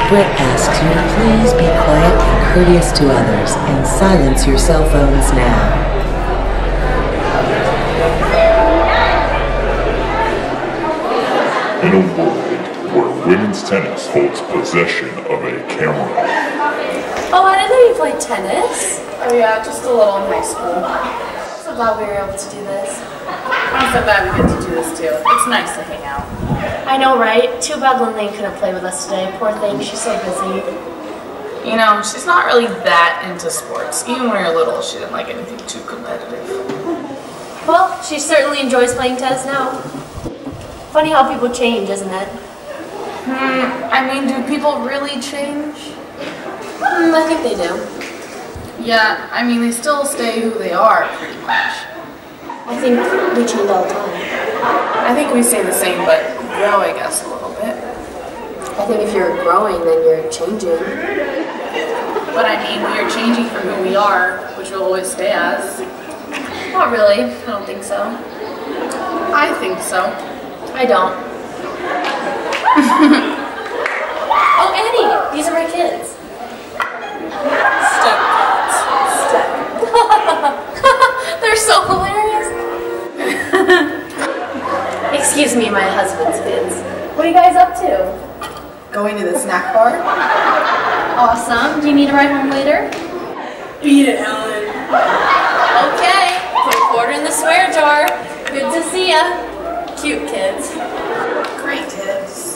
Britt asks you to please be quiet and courteous to others and silence your cell phones now. In a world where women's tennis holds possession of a camera. Oh, I didn't know you played tennis. Oh yeah, just a little in high school. I'm so glad we were able to do this. I'm so glad we get to do this too. It's nice to hang out. I know, right? Too bad Lindley couldn't play with us today. Poor thing, she's so busy. You know, she's not really that into sports. Even when you're little, she didn't like anything too competitive. Well, she certainly enjoys playing tennis now. Funny how people change, isn't it? I mean, do people really change? I think they do. Yeah, I mean, they still stay who they are, pretty much. I think we change all the time. I think we stay the same, but grow, I guess, a little bit. I think if you're growing, then you're changing. But I mean, we are changing from who we are, which we'll always stay as. Not really. I don't think so. I think so. I don't. Oh, Annie! These are my kids. They're so hilarious. Excuse me, my husband's kids. What are you guys up to? Going to the snack bar? Awesome. Do you need a ride home later? Beat it, Ellen. Okay. Put a quarter in the swear jar. Good to see ya. Cute kids. Great kids.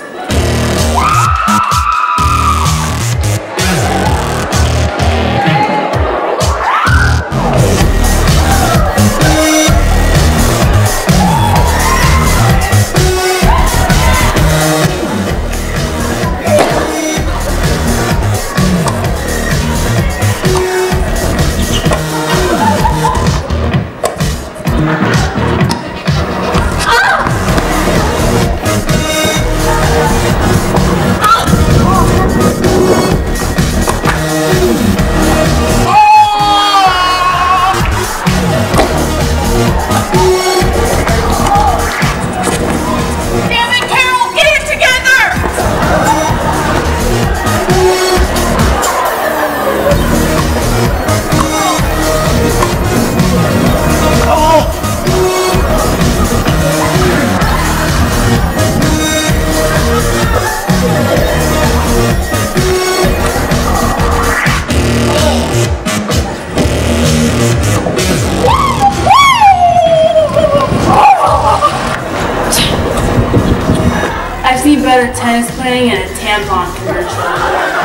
I've seen better tennis playing in a tampon commercial.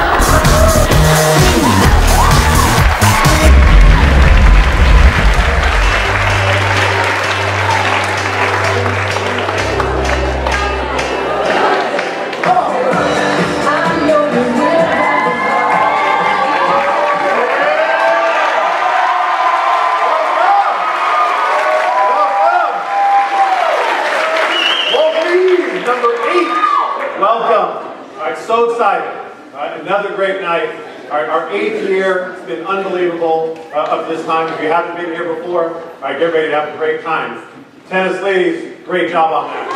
So excited. Another great night. Our 8th year. It's been unbelievable up to this time. If you haven't been here before, get ready to have a great time. Tennis ladies, great job on that.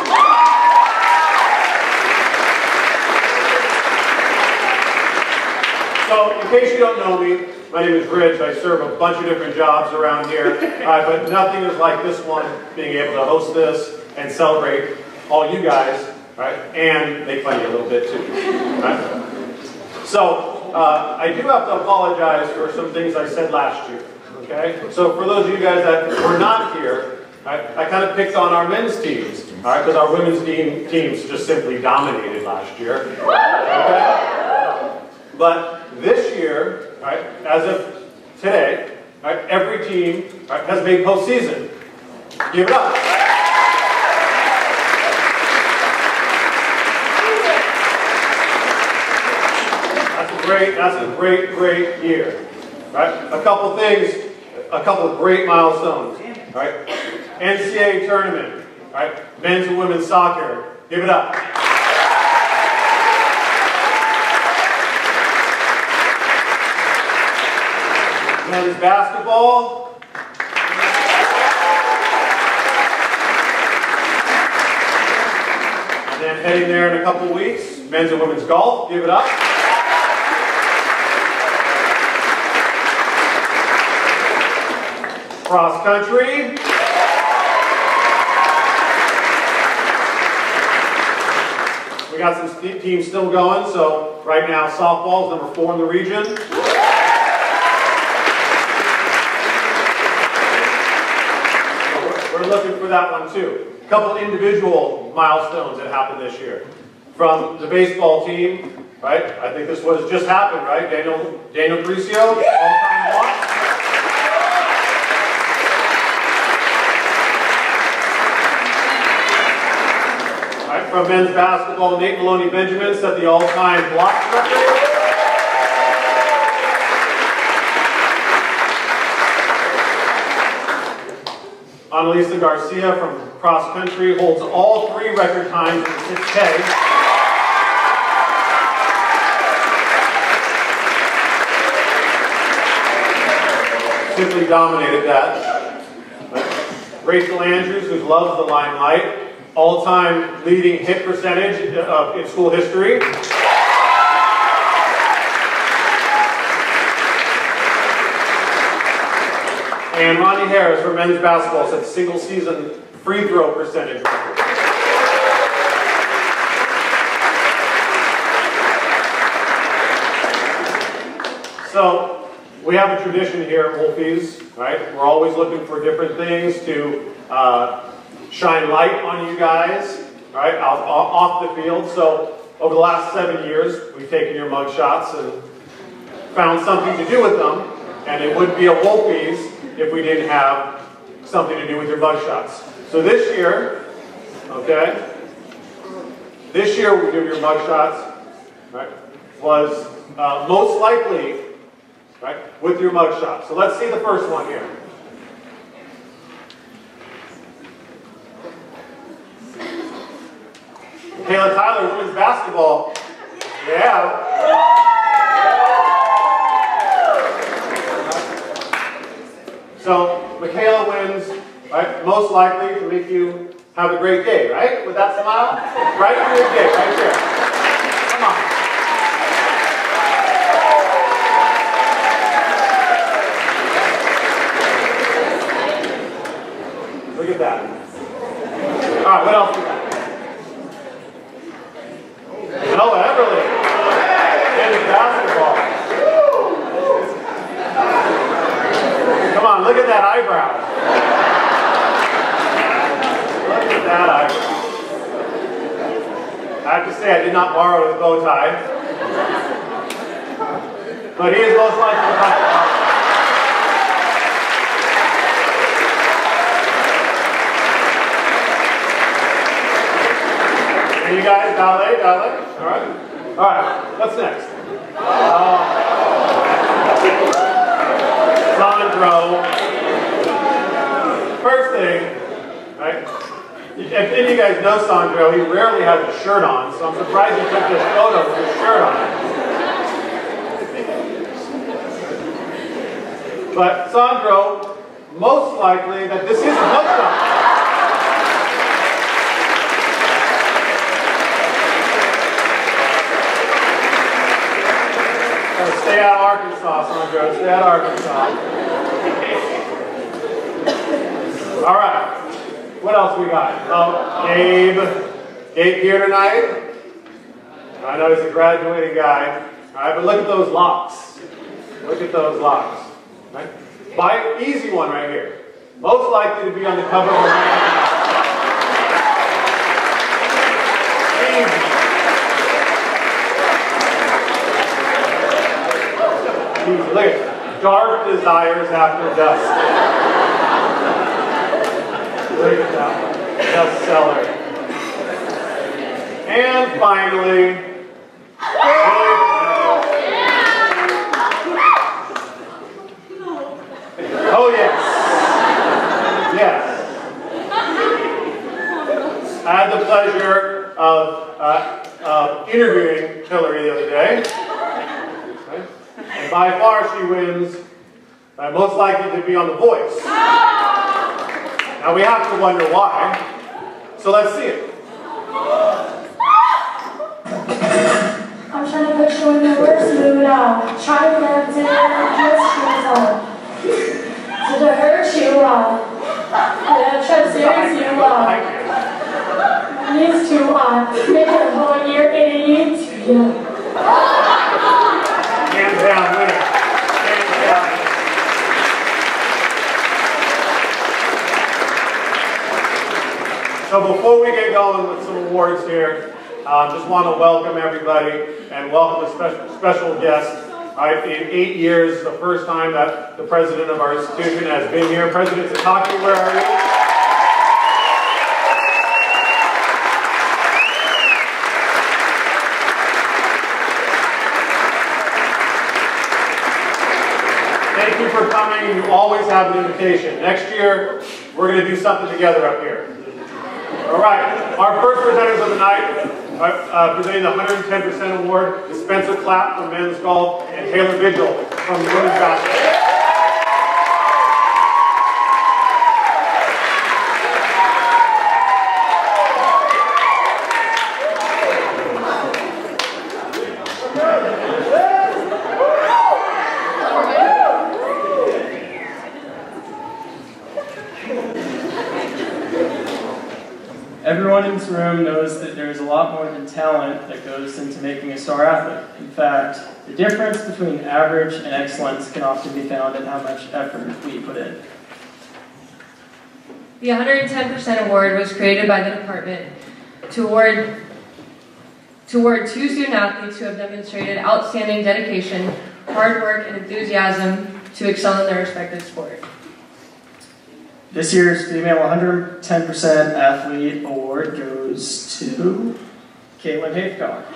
So, in case you don't know me, my name is Rich. I serve a bunch of different jobs around here, but nothing is like this one, being able to host this and celebrate all you guys. Right? And make fun of you a little bit too. Right? So, I do have to apologize for some things I said last year. Okay? So for those of you guys that were not here, I kind of picked on our men's teams. Alright? Because our women's teams just simply dominated last year. Okay? But this year, right, as of today, right, every team has made postseason. Give it up. That's a great year. Right? A couple things, a couple of great milestones. Right? NCAA tournament. Right? Men's and women's soccer. Give it up. Men's basketball. And then heading there in a couple weeks, men's and women's golf. Give it up. Cross country. We got some teams still going, so right now softball is number 4 in the region. We're looking for that one too. A couple individual milestones that happened this year. From the baseball team, right? I think this was just happened, right? Daniel Bricio, all-time walk. Right, from men's basketball, Nate Maloney Benjamin set the all-time block record. Annalisa Garcia from cross country holds all 3 record times in the 6K. Simply dominated that. Rachel Andrews, who loves the limelight, all-time leading hit percentage in school history. And Ronnie Harris for men's basketball set single season free throw percentage record. So we have a tradition here at Wolfies, right? We're always looking for different things to shine light on you guys, right? Off the field. So over the last 7 years, we've taken your mug shots and found something to do with them, and it wouldn't be a Wolfies if we didn't have something to do with your mug shots. So this year, okay, this year we do your mug shots, right, was most likely, right, with your mug shots. So let's see the first one here. Kayla Tyler, women's basketball. Yeah. So Michaela wins, right? Most likely to make you have a great day, right? With that smile, right? Great day, right there. Come on. Look at that. All right, what else we got? Oh, Everly. Men's basketball. Come on, look at that eyebrow. Look at that eyebrow. I have to say, I did not borrow his bow tie. But he is most likely to find it. And you guys, ballet. All right. All right, what's next? Sandro. First thing, right? If any of you guys know Sandro, he rarely has a shirt on, so I'm surprised he took this photo with his shirt on. But Sandro, most likely that this is a touchdown. Stay out of Arkansas, Sandro. Stay out of Arkansas. All right. What else we got? Oh, Gabe. Gabe here tonight. I know he's a graduating guy. All right, but look at those locks. Look at those locks. Right? Buy easy one right here. Most likely to be on the cover of a magazine. Easy. Look at Dark Desires After Dusk. Look at that one. Bestseller. And finally, oh yes. Yes. I had the pleasure of interviewing Hillary the other day. And by far she wins, most likely to be on The Voice. Now we have to wonder why, so let's see it. I'm trying to put you in the worst mood out. Trying to get to just yourself. To Not to hurt you, I trust you, used to, make a whole year in to you. Hands down winner. Hands down. So before we get going with some awards here, just want to welcome everybody and welcome a special guest. In 8 years, the first time that the president of our institution has been here. President Sataki, where are you? Thank you for coming. You always have an invitation. Next year, we're going to do something together up here. All right, our first presenters of the night, presenting the 110% award, is Spencer Clapp from men's golf and Taylor Vigil from women's basketball. Everyone in this room knows that there is a lot more than talent that goes into making a star athlete. In fact, the difference between average and excellence can often be found in how much effort we put in. The 110% award was created by the department to award 2 student athletes who have demonstrated outstanding dedication, hard work, and enthusiasm to excel in their respective sport. This year's Female 110% Athlete Award goes to Caitlin Hathcock.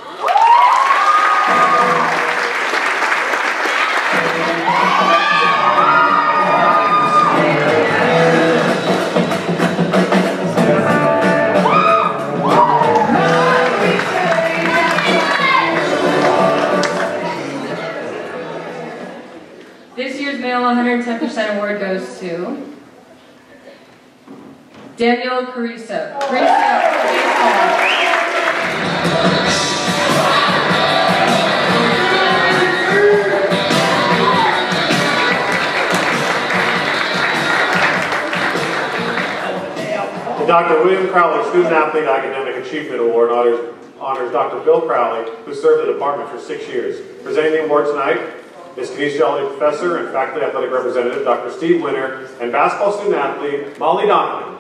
This year's Male 110% Award goes to Daniel Carrizo. The Dr. William Crowley Student Athlete Academic Achievement Award honors Dr. Bill Crowley, who served the department for 6 years. Presenting the award tonight is kinesiology professor and faculty athletic representative Dr. Steve Winter and basketball student athlete Molly Donovan.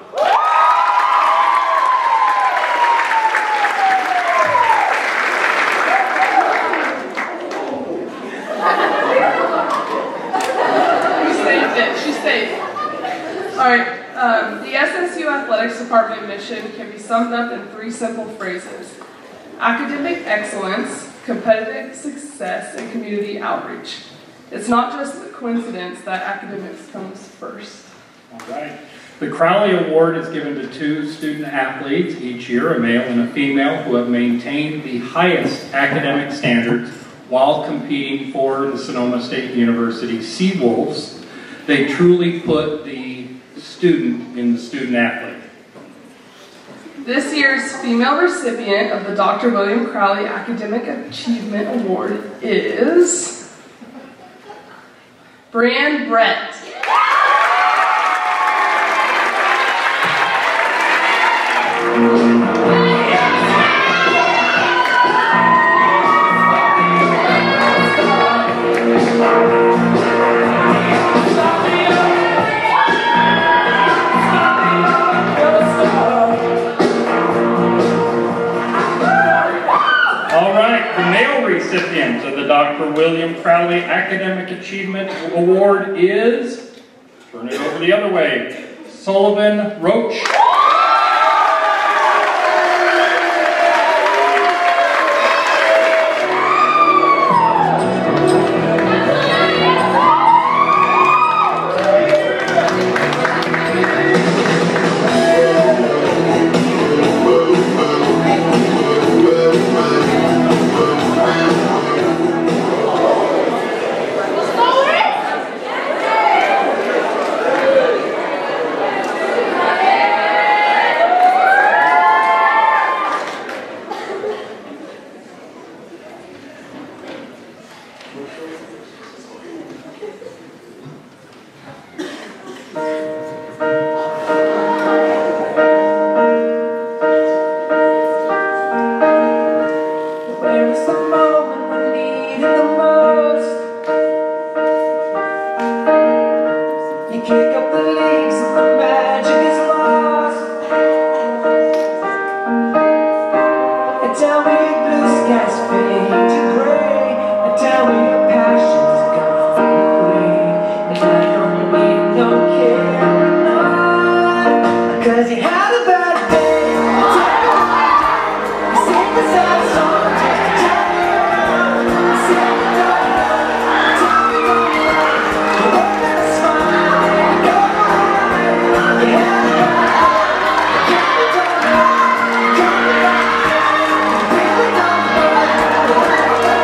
Alright, the SSU Athletics Department mission can be summed up in 3 simple phrases: academic excellence, competitive success, and community outreach. It's not just a coincidence that academics comes first. Alright. The Crowley Award is given to 2 student athletes each year, a male and a female, who have maintained the highest academic standards while competing for the Sonoma State University Seawolves. They truly put the student in the student athlete. This year's female recipient of the Dr. William Crowley Academic Achievement Award is Brianne Brett. Recipient of the Dr. William Crowley Academic Achievement Award is, turn it over the other way, Sullivan Roach. it's the moment we need it the most. You kick up the leaves and the magic is lost. And tell me blue skies fade to gray. And tell me your passion's gone away. And I don't need no care, none. 'Cause you had a bad day. You sing the sad song just to tell me around. You say you don't know, tell me what you like. You look at a smile and you go alright. You had a bad day. You can't be done right. You can't be done right. You really don't know what you had a bad day.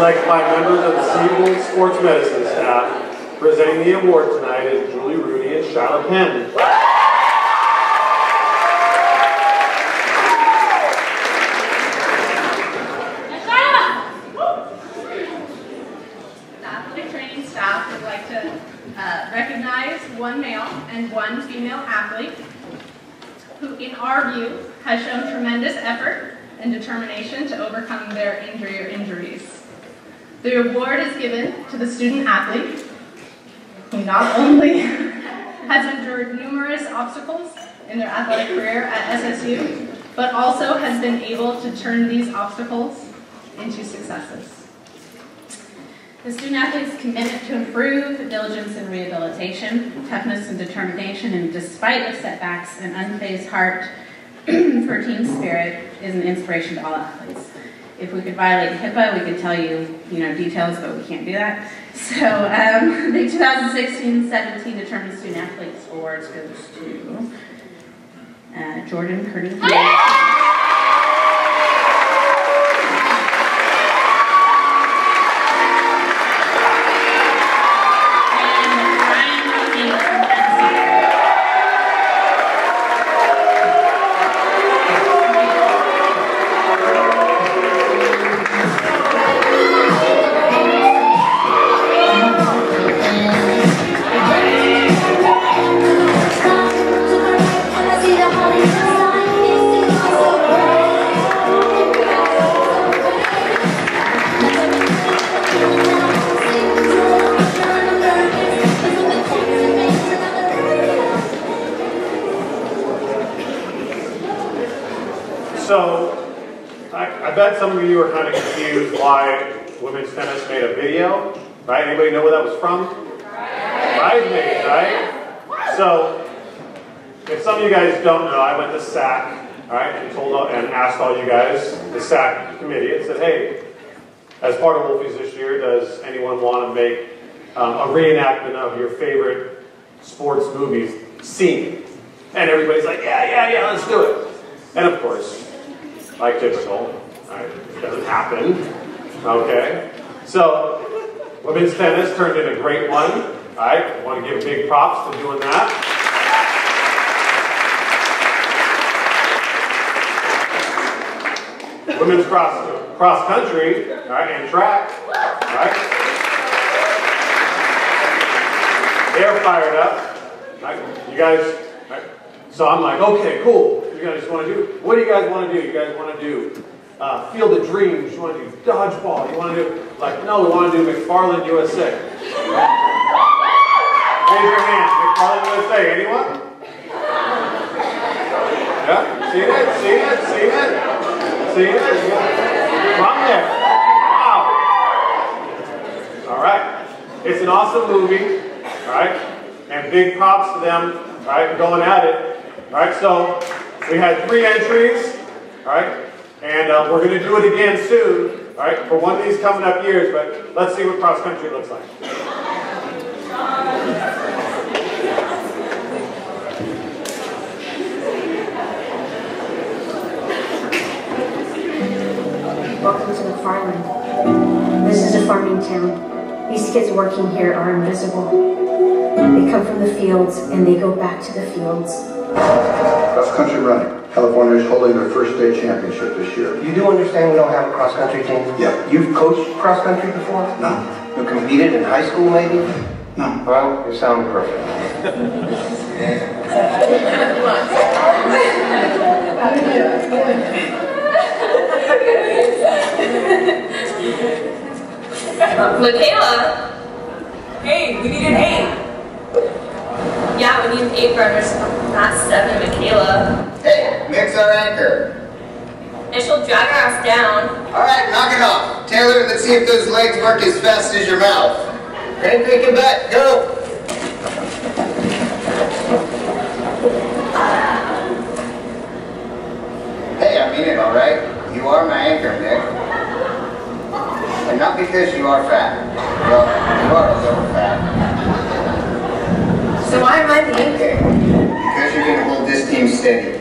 Elect by members of the Seawolves Sports Medicine staff. Presenting the award tonight is Julie Rudy and Shyla Penn. The athletic training staff would like to recognize one male and one female athlete who, in our view, has shown tremendous effort and determination to overcome their injury or injuries. The award is given to the student athlete who not only has endured numerous obstacles in their athletic career at SSU, but also has been able to turn these obstacles into successes. The student athlete's commitment to improve, diligence in rehabilitation, toughness and determination, and despite the setbacks, an unfazed heart for team spirit is an inspiration to all athletes. If we could violate HIPAA, we could tell you, details, but we can't do that. So the 2016-17 Determined Student Athletes Awards goes to Jordan Curdy. So, I bet some of you are kind of confused why women's tennis made a video, right? Anybody know where that was from? Bridesmaids, right? So, if some of you guys don't know, I went to SAC, all right, and asked all you guys, the SAC committee, and said, hey, as part of Wolfies this year, does anyone want to make a reenactment of your favorite sports movies scene? And everybody's like, yeah, let's do it. And of course, like typical, right, it doesn't happen, okay? So, women's tennis turned in a great one, all right? I want to give big props for doing that. Women's cross country, all right, and track, all right? They're fired up, right? You guys, right? So I'm like, okay, cool. You guys want to do, what do you guys want to do? You guys want to do Field of Dreams? You want to do dodgeball? You want to do, no, we want to do McFarland USA. Raise your hand, McFarland USA. Anyone? Yeah? See it? Come there. Wow. All right. It's an awesome movie, all right? And big props to them, all right, going at it. All right, so we had 3 entries, all right, and we're going to do it again soon, all right, for one of these coming up years, but let's see what cross country looks like. Welcome to McFarland. This is a farming town. These kids working here are invisible. They come from the fields and they go back to the fields. Cross country running. California is holding their first state championship this year. You do understand we don't have a cross country team? Yeah. You've coached cross country before? No. You competed in high school maybe? No. Well, you sound perfect. Michaela? Hey, we need an 8. Yeah, we need an 8 runners. Not 7, Michaela. Hey, Mick's our anchor. And she'll drag our ass down. Alright, knock it off. Taylor, let's see if those legs work as fast as your mouth. Crank, pick it back, go! Hey, I mean it, alright? You are my anchor, Mick. And not because you are fat. Well, you are a little fat. So why am I the anchor? Because you're going to hold this team steady.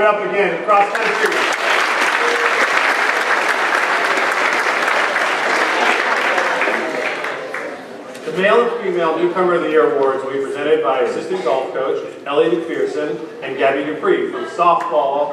up again, cross country. The Male and Female Newcomer of the Year Awards will be presented by assistant golf coach Ellie McPherson and Gabby Dupree from softball.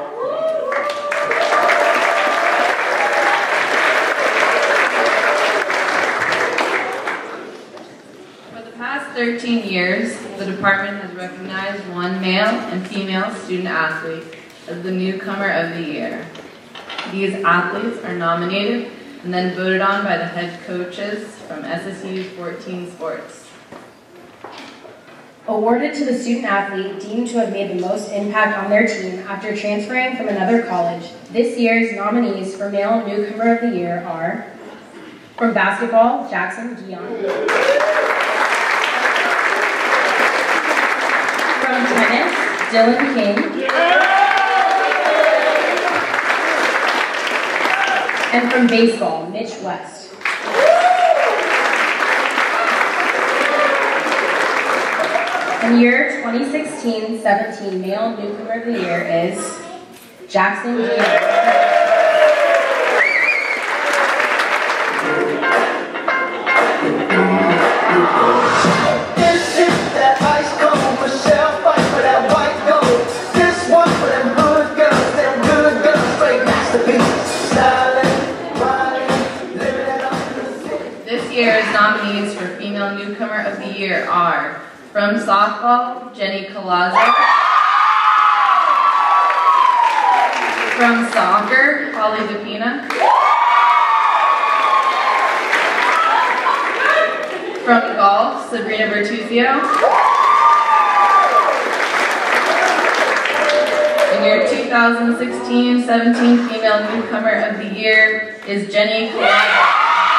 For the past 13 years, the department has recognized one male and female student athlete as the Newcomer of the Year. These athletes are nominated and then voted on by the head coaches from SSU's 14 sports. Awarded to the student athlete deemed to have made the most impact on their team after transferring from another college, this year's nominees for Male Newcomer of the Year are, from basketball, Jackson Dion. From tennis, Dylan King. And from baseball, Mitch West. And year 2016-17 Male Newcomer of the Year is Jackson Dion. This year's nominees for Female Newcomer of the Year are, from softball, Jenny Colazo. From soccer, Holly DePina. From golf, Sabrina Bertuzio. And your 2016-17 Female Newcomer of the Year is Jenny Colazo.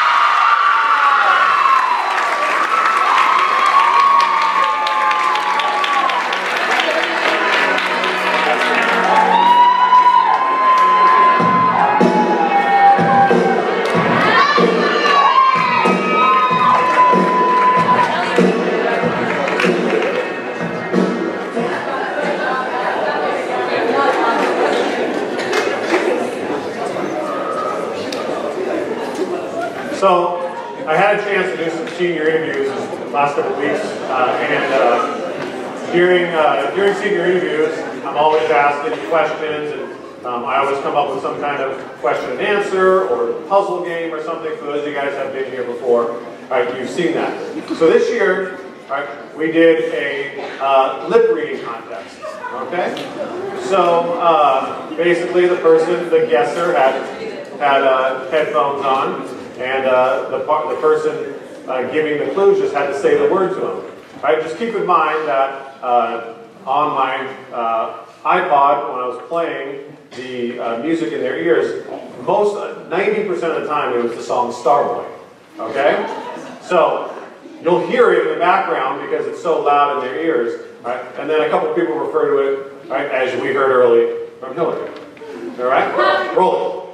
So, I had a chance to do some senior interviews the last couple of weeks, and during senior interviews, I'm always asking questions, and I always come up with some kind of question and answer, or puzzle game or something. For those of you guys that have been here before, you've seen that. So this year, we did a lip reading contest, okay? So, basically the guesser had headphones on, and the person giving the clues just had to say the word to them. Right? Just keep in mind that on my iPod, when I was playing the music in their ears, 90% of the time it was the song Starboy. Okay? So you'll hear it in the background because it's so loud in their ears. Right? And then a couple people refer to it, right, as we heard early, from Hillary. All right? Roll it.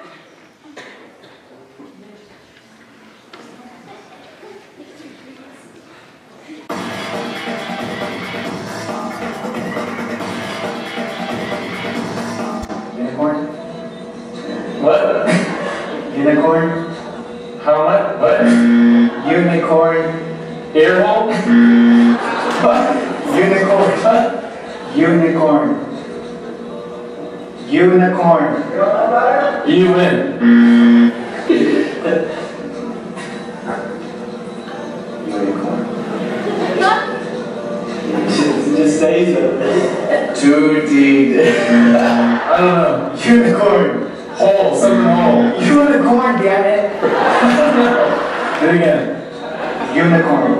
Unicorn? What? Unicorn? How much? What? Unicorn. Earhole? What? Unicorn. What? Unicorn. Unicorn. You win. Unicorn. Just say so. 2D. I don't know. Unicorn. Hole. Something hole. Unicorn, damn it. Do it again. Unicorn.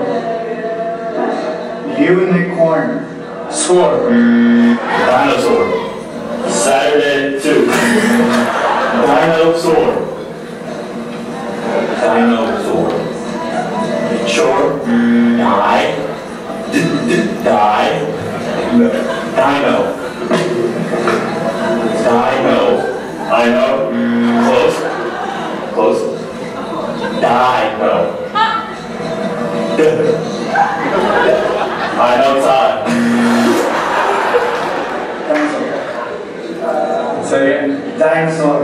Unicorn. Score. Dinosaur. Saturday 2. Dinosaur. Dinosaur. Shore. Die. Die. Dino. Dino. I know. Close. Close. Dino. I know time. Dinosaur.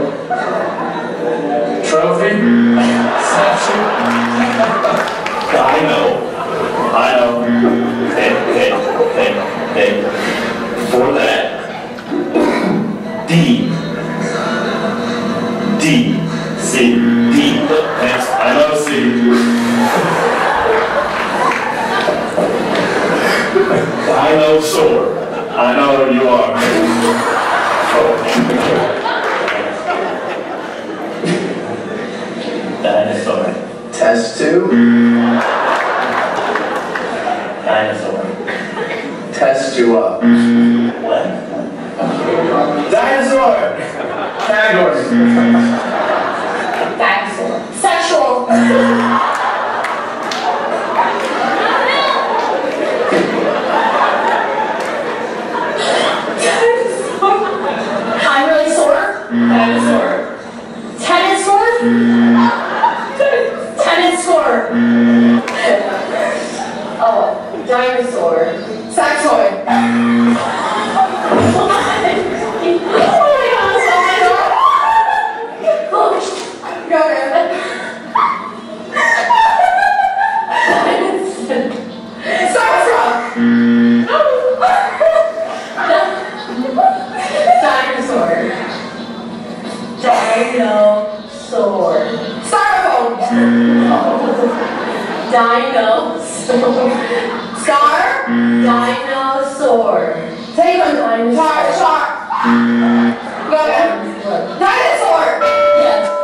Trophy? Statue? I know. Hey. For that. D. C. D. Thanks. I know C. Dinosaur. I know you are. Dinosaur. Test 2. Dinosaur. Test 2 up. What? Dinosaur. Category. Dinosaur. Sexual. I'm really sore. Dinosaur. Tennis score? Tennis score. Oh, dinosaur. Sexoid. Oh my god. Starstruck. Dinosaur. Dinosaur. Styrofoam. Dinosaur. Star. Dinosaur. Take one. Dinosaur. Shark. Dinosaur. Yes.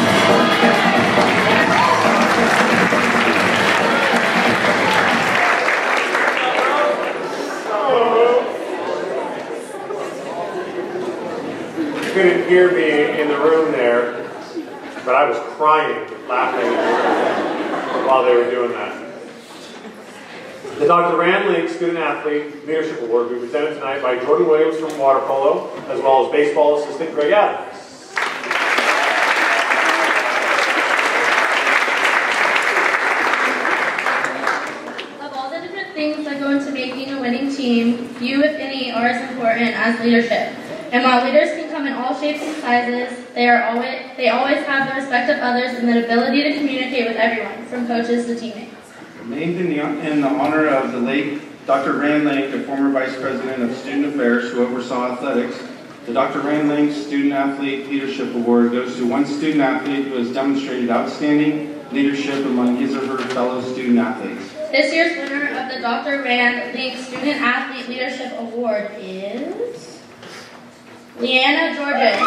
You couldn't hear me in the room there, but I was crying, laughing while they were doing that. The Dr. Rand Link Student Athlete Leadership Award will be presented tonight by Jordan Williams from water polo, as well as baseball assistant Greg Adams. Of all the different things that go into making a winning team, few, if any, are as important as leadership. And while leaders can come in all shapes and sizes, they always have the respect of others and the ability to communicate with everyone, from coaches to teammates. Named in the honor of the late Dr. Rand Link, a former Vice President of Student Affairs who oversaw athletics, the Dr. Rand Link Student Athlete Leadership Award goes to one student athlete who has demonstrated outstanding leadership among his or her fellow student athletes. This year's winner of the Dr. Rand Link Student Athlete Leadership Award is Leanna Georgian.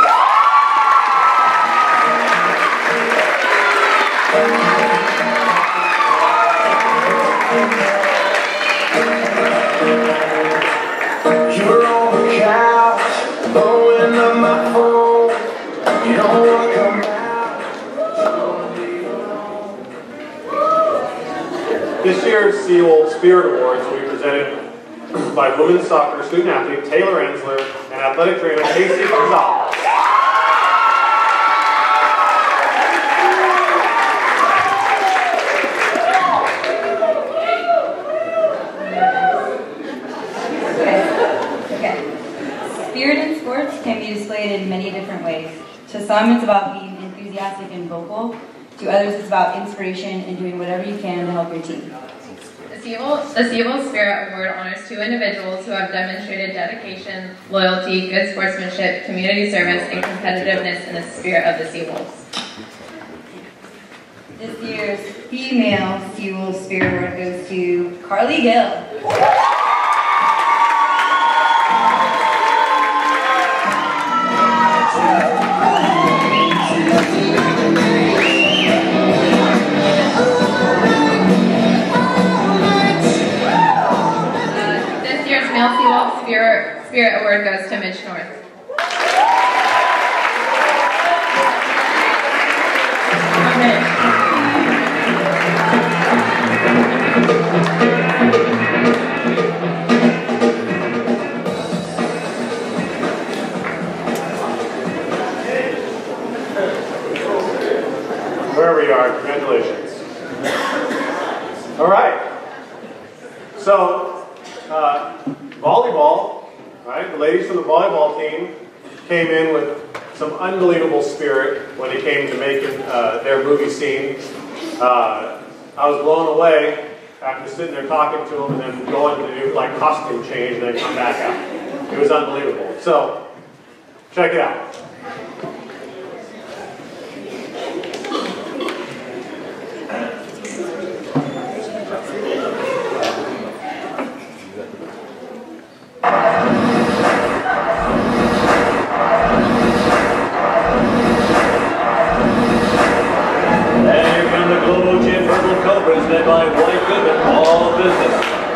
You're on the couch, blowing up my phone. You don't want to come out. This year's Seawolves Spirit Awards will be presented by women's soccer student athlete Taylor Ensler and athletic trainer Casey Gonzalez. Spirit in sports can be displayed in many different ways. To some, it's about being enthusiastic and vocal. To others, it's about inspiration and doing whatever you can to help your team. The Seawolves Spirit Award honors 2 individuals who have demonstrated dedication, loyalty, good sportsmanship, community service, and competitiveness in the spirit of the Seawolves. This year's female Seawolves Spirit Award goes to Carly Gill. Male Seawolves Spirit Award goes to Mitch North. Wherever you are, congratulations. All right. So, volleyball, right? The ladies from the volleyball team came in with some unbelievable spirit when it came to making their movie scene. I was blown away after sitting there talking to them and then going to do like costume change and then come back out. It was unbelievable. So, check it out. Led by White Goodman, all business.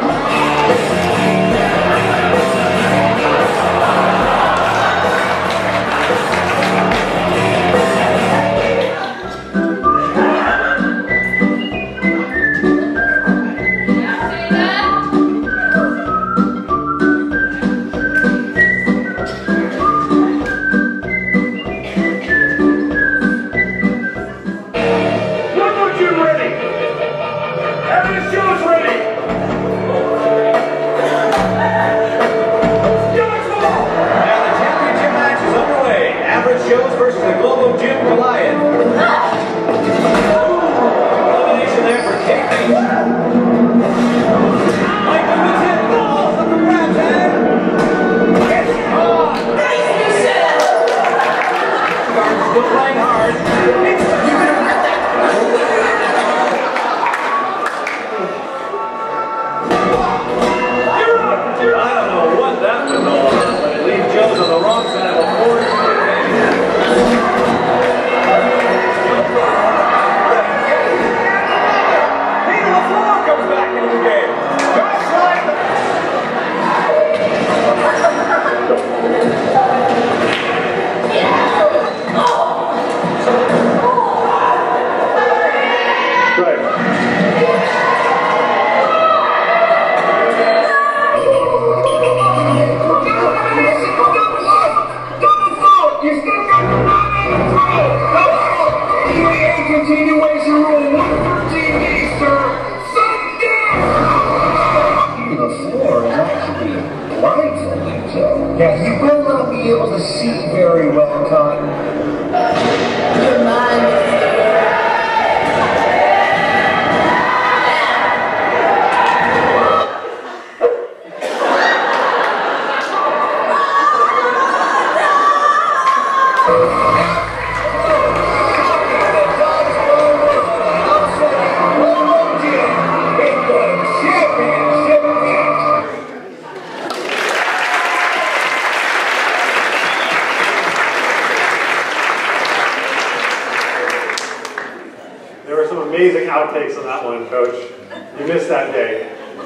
Amazing outtakes on that one, Coach. You missed that day.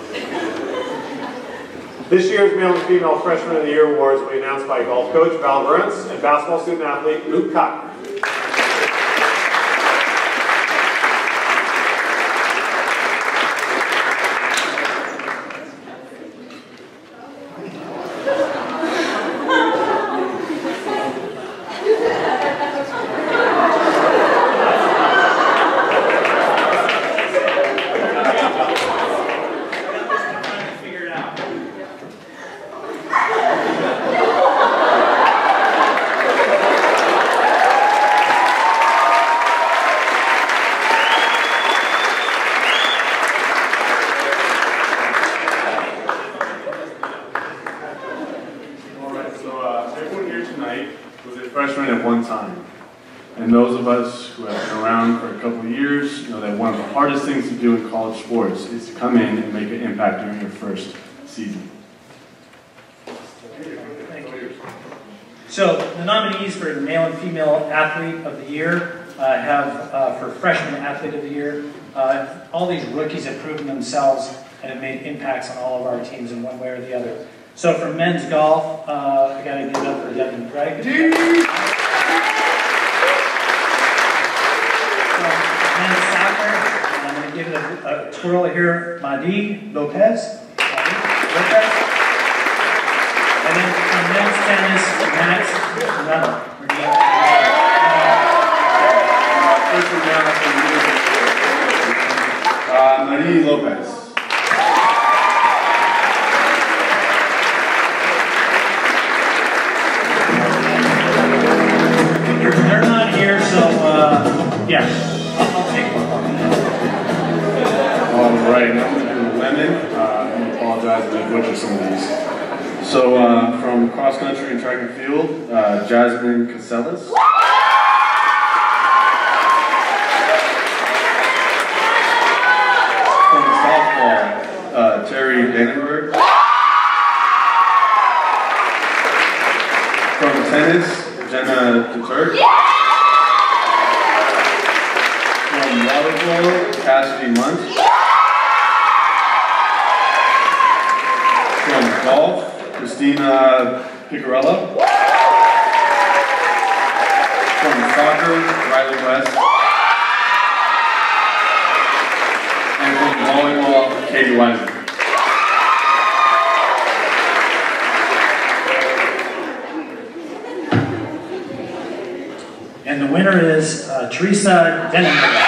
This year's Male and Female Freshman of the Year awards will be announced by golf coach Val Burns and basketball student athlete Luke Cotter. Freshman at one time. And those of us who have been around for a couple of years know that one of the hardest things to do in college sports is to come in and make an impact during your first season. Thank you. So the nominees for the Male and Female Athlete of the Year have for Freshman Athlete of the Year. All these rookies have proven themselves and have made impacts on all of our teams in one way or the other. So for men's golf, I got to give it up for Devin Craig. For men's soccer, I'm going to give it a twirl here, Madi Lopez. And then for men's tennis, Max Nunnell. Madi Lopez. to butcher some of these. So from cross country and track and field, Jasmine Casellas. From softball, Terry Dannenberg. From tennis, Jenna Duturk. From water polo, Cassidy Munt. From golf, Christina Picarella. From soccer, Riley West. And from volleyball, Katie Wiseman. And the winner is Teresa Dennenberg.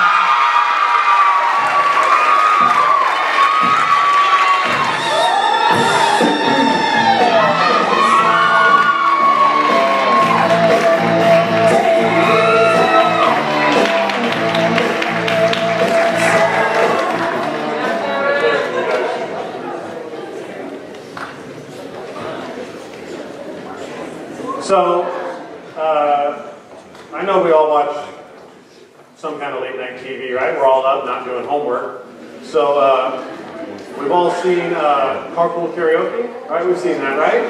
So, I know we all watch some kind of late night TV, right? We're all up, not doing homework. So, we've all seen carpool karaoke, right? We've seen that, right?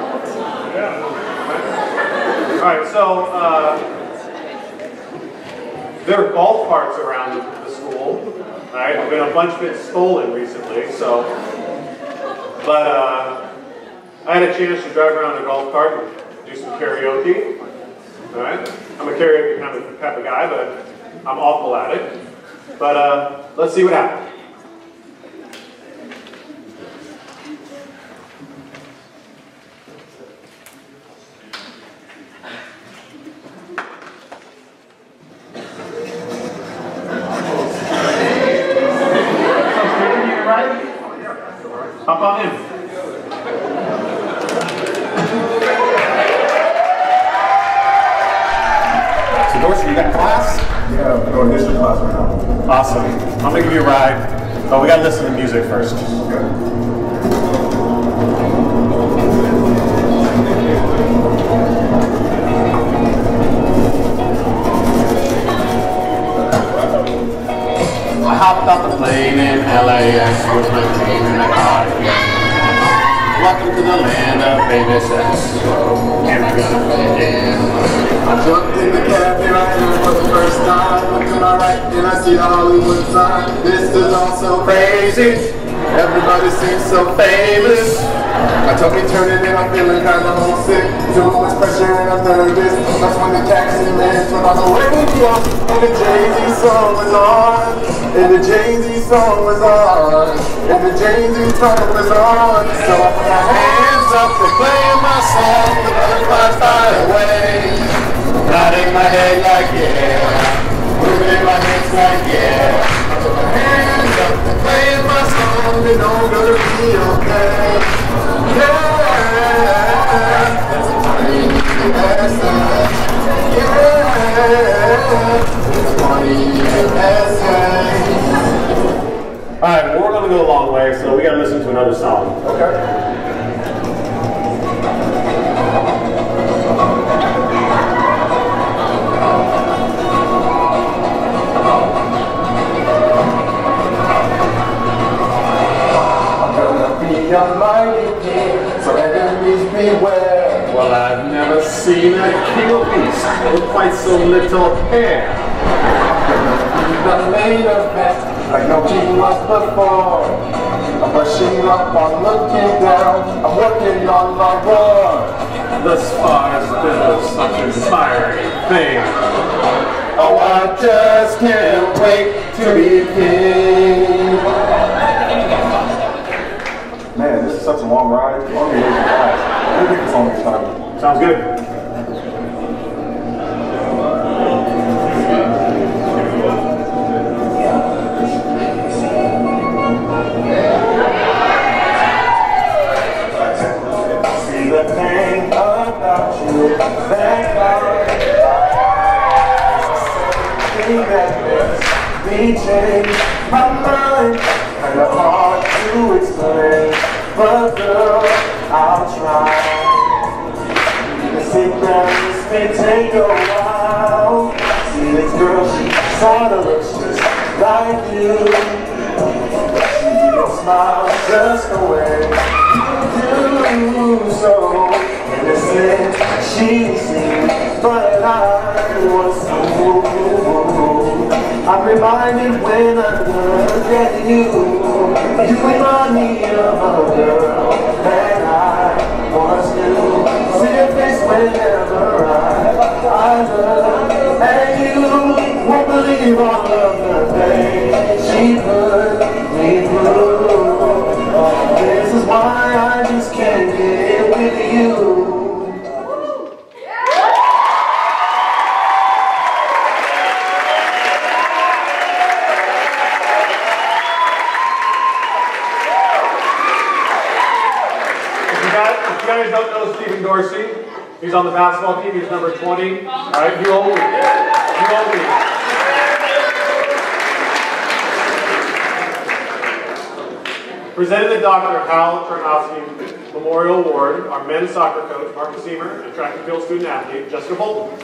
Yeah. All right, so there are golf carts around the school, right? There's been a bunch been stolen recently, so. But I had a chance to drive around a golf cart and do some karaoke. All right, I'm a karaoke kind of guy, but I'm awful at it. But let's see what happens. Hop on in. So, Dorsey, you got class? Yeah, I'm going history class right now. Awesome. I'm going to give you a ride, but we got to listen to music first. Okay. I hopped off the plane in LAX with my team in the car. Welcome to the land of baby sex. Am I gonna fit in? I jumped in the cab, here I am for the first time. Look to my right and I see the Hollywood sign. This is all so crazy. Everybody seems so famous. My tummy turning and I'm feeling kinda homesick. Too much pressure and I'm nervous. That's when the taxi man turned on the radio and the Jay-Z song was on. And the Jay-Z song was on. And the Jay-Z song was on. So I put my hands up to playing my song. The butterflies fly away. Nodding my head like yeah. Moving my hips like yeah. I put my hands up to playing my song. And all gonna be okay. Yeah. That's a funny essay. Yeah. It's a funny essay. Alright, well, we're going to go a long way, so we got to listen to another song. Okay. Almighty King, so enemies beware. Well, I've never seen a kill beast with quite so little hair. The main event, like no king was before. I'm brushing up, I'm looking down, I'm working on my war. Thus far has been such an inspiring thing. Oh, I just can't wait to be king. Man, this is such a long ride. I'm going to lose the class. Maybe it's on this time. Sounds good. See the thing about you, thank God. Thing that makes me change my mind. Kinda hard to explain, but but girl, I'll try. Sit down, this may take a while. See this girl, she sorta looks just like you. She even smiles just the way you do. So innocent she seems, but I was so. I'm reminded when I look at you, you remind me of a girl that I once knew. See your face whenever I look, and you won't believe all of the things she put me through. This is why I just can't get with you. If you guys don't know Stephen Dorsey, he's on the basketball team. He's number 20. All right, you owe me. You owe me. Presenting the Dr. Hal Chernovsky Memorial Award, our men's soccer coach, Marcus Seamer, and track and field student athlete, Jessica Bolton.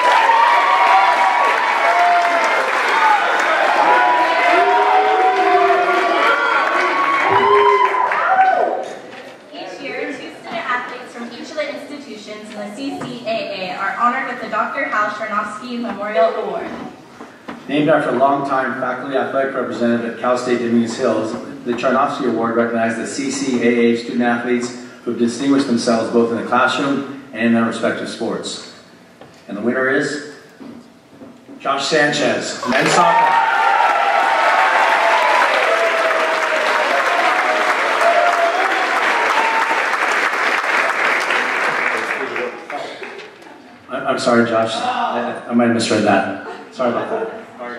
In the CCAA are honored with the Dr. Hal Chernovsky Memorial Award. Named after a longtime faculty athletic representative at Cal State Dominguez Hills, the Chernovsky Award recognizes the CCAA student athletes who have distinguished themselves both in the classroom and in their respective sports. And the winner is Josh Sanchez, men's soccer. I'm sorry, Josh. I might have misread that. Sorry about that.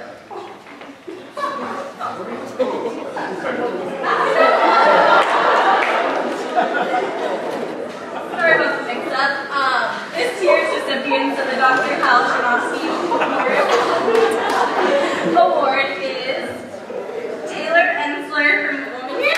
Sorry about the mix-up. This year's recipients of the Dr. Hal Chernovsky Award is Taylor Ensler from Women's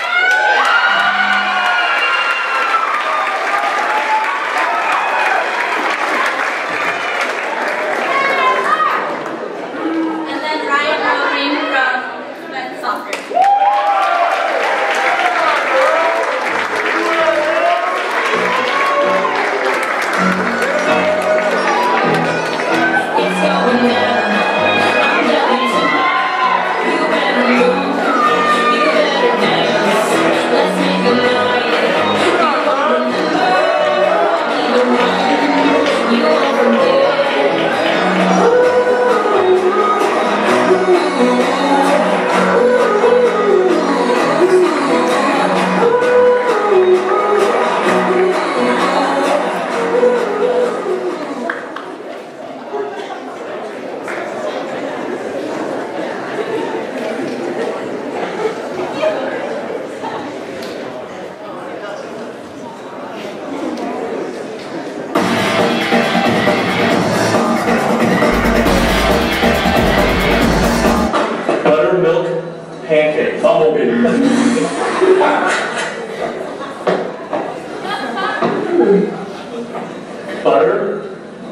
pancake, bumblebee. Butter,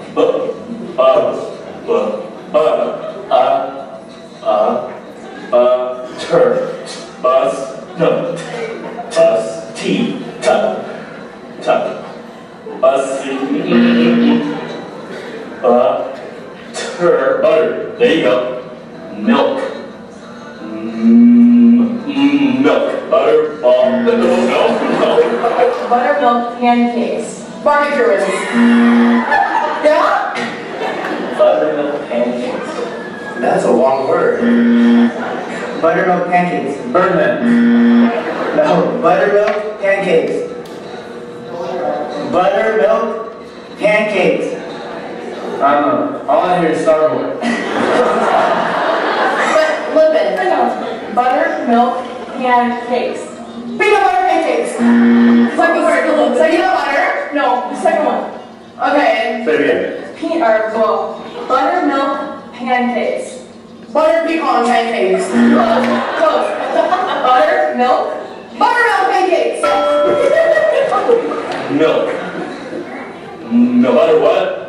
butter, there you go. Milk. Milk. Butterball. No. Buttermilk pancakes. Barbecue ribs. Yeah? Buttermilk pancakes. That's a long word. Buttermilk pancakes. Burnman. No, buttermilk pancakes. Buttermilk pancakes. I don't know. All I hear is Starboard. But listen, buttermilk pancakes. Peanut butter pancakes. Second word. Second butter. No, the second one. Okay. Say it again. Buttermilk pancakes. Butter pecan pancakes. Close. Buttermilk pancakes. milk. No matter what.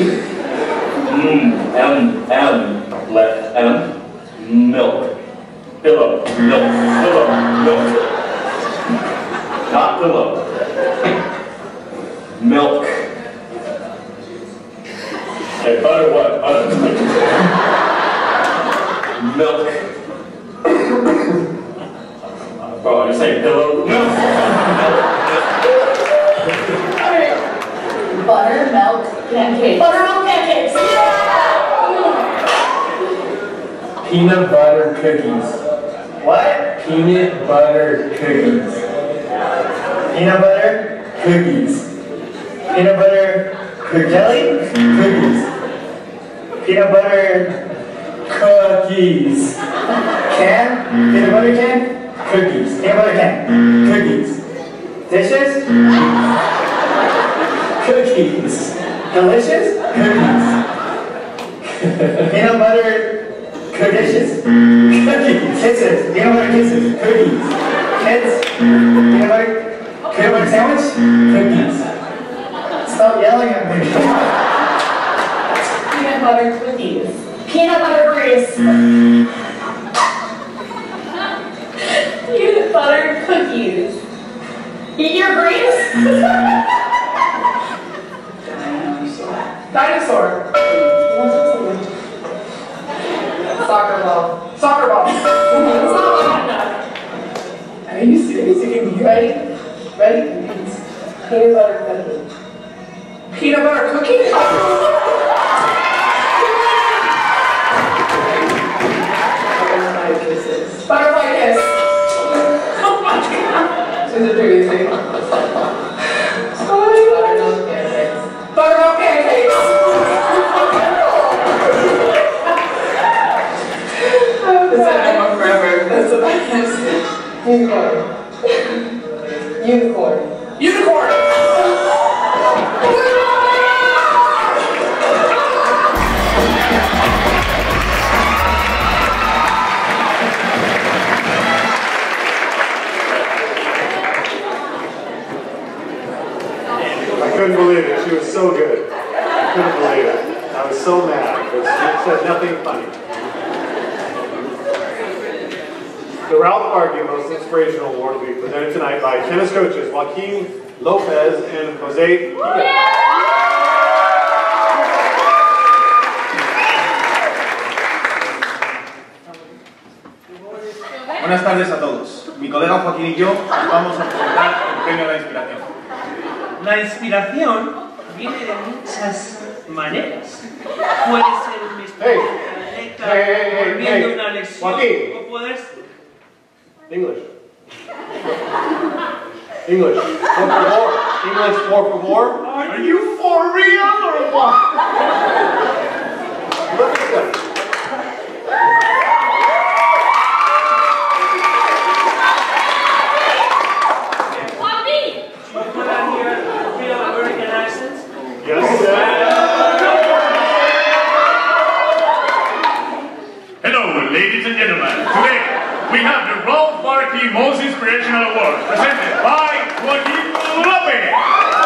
Left M, milk. Pillow, milk, pillow, milk. Not pillow. Milk. Okay, butter what? Butter. Milk. Bro, are you saying pillow? Milk. Buttermilk pancakes. Buttermilk pancakes. Yeah! Peanut butter cookies. What? Peanut butter cookies. Peanut butter? Cookies. Peanut butter jelly? Cookies. Peanut butter Cookies. can? Peanut butter can? Cookies. Peanut butter can? Cookies. Dishes? Cookies. Delicious? Cookies. Peanut butter dishes? Cookies. Kisses. Peanut butter kisses. Cookies. Kids? Peanut butter sandwich? Cookies. Stop yelling at me. Peanut butter cookies. Peanut butter grease. Peanut butter cookies. Eat your grease? Dinosaur. Soccer ball. Soccer ball. It's not loud enough. Are you serious? You ready? Ready? Peanut butter cookie. Peanut butter cookie? Butterfly kiss. Oh my god. Is it too easy? Buttermilk pancakes. Buttermilk pancakes. This is I'm forever. That's what I guess. Unicorn. Unicorn. Unicorn. I couldn't believe it. She was so good. I couldn't believe it. I was so mad because she said nothing funny. The Rohnert Park Most Inspirational Award will be presented tonight by tennis coaches Joaquin Lopez and Jose. Buenas tardes a todos. Mi colega Joaquín y yo vamos a presentar el premio a la inspiración. La inspiración viene de muchas maneras. Puede ser un especialista viendo una lección o puedes... English. English. Por favor. English, por favor. Are you for real or what? Look at them. Hello, ladies and gentlemen. Today, we have the Rohnert Park Most Inspirational Award, presented by Joaquin Lopez.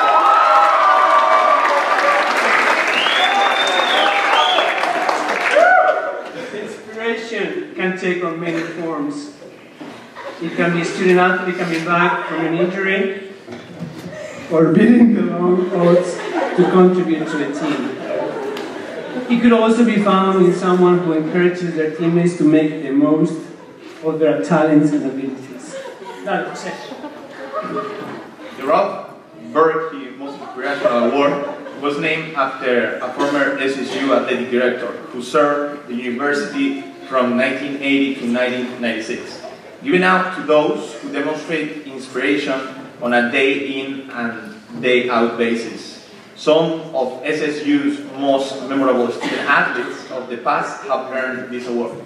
Inspiration can take on many forms. It can be a student athlete coming back from an injury, or beating the long odds to contribute to a team. It could also be found in someone who encourages their teammates to make the most of their talents and abilities. That's it. The Rohnert Park Most Inspirational Award was named after a former SSU athletic director who served the university from 1980 to 1996, given out to those who demonstrate inspiration on a day-in and day-out basis. Some of SSU's most memorable student athletes of the past have earned this award.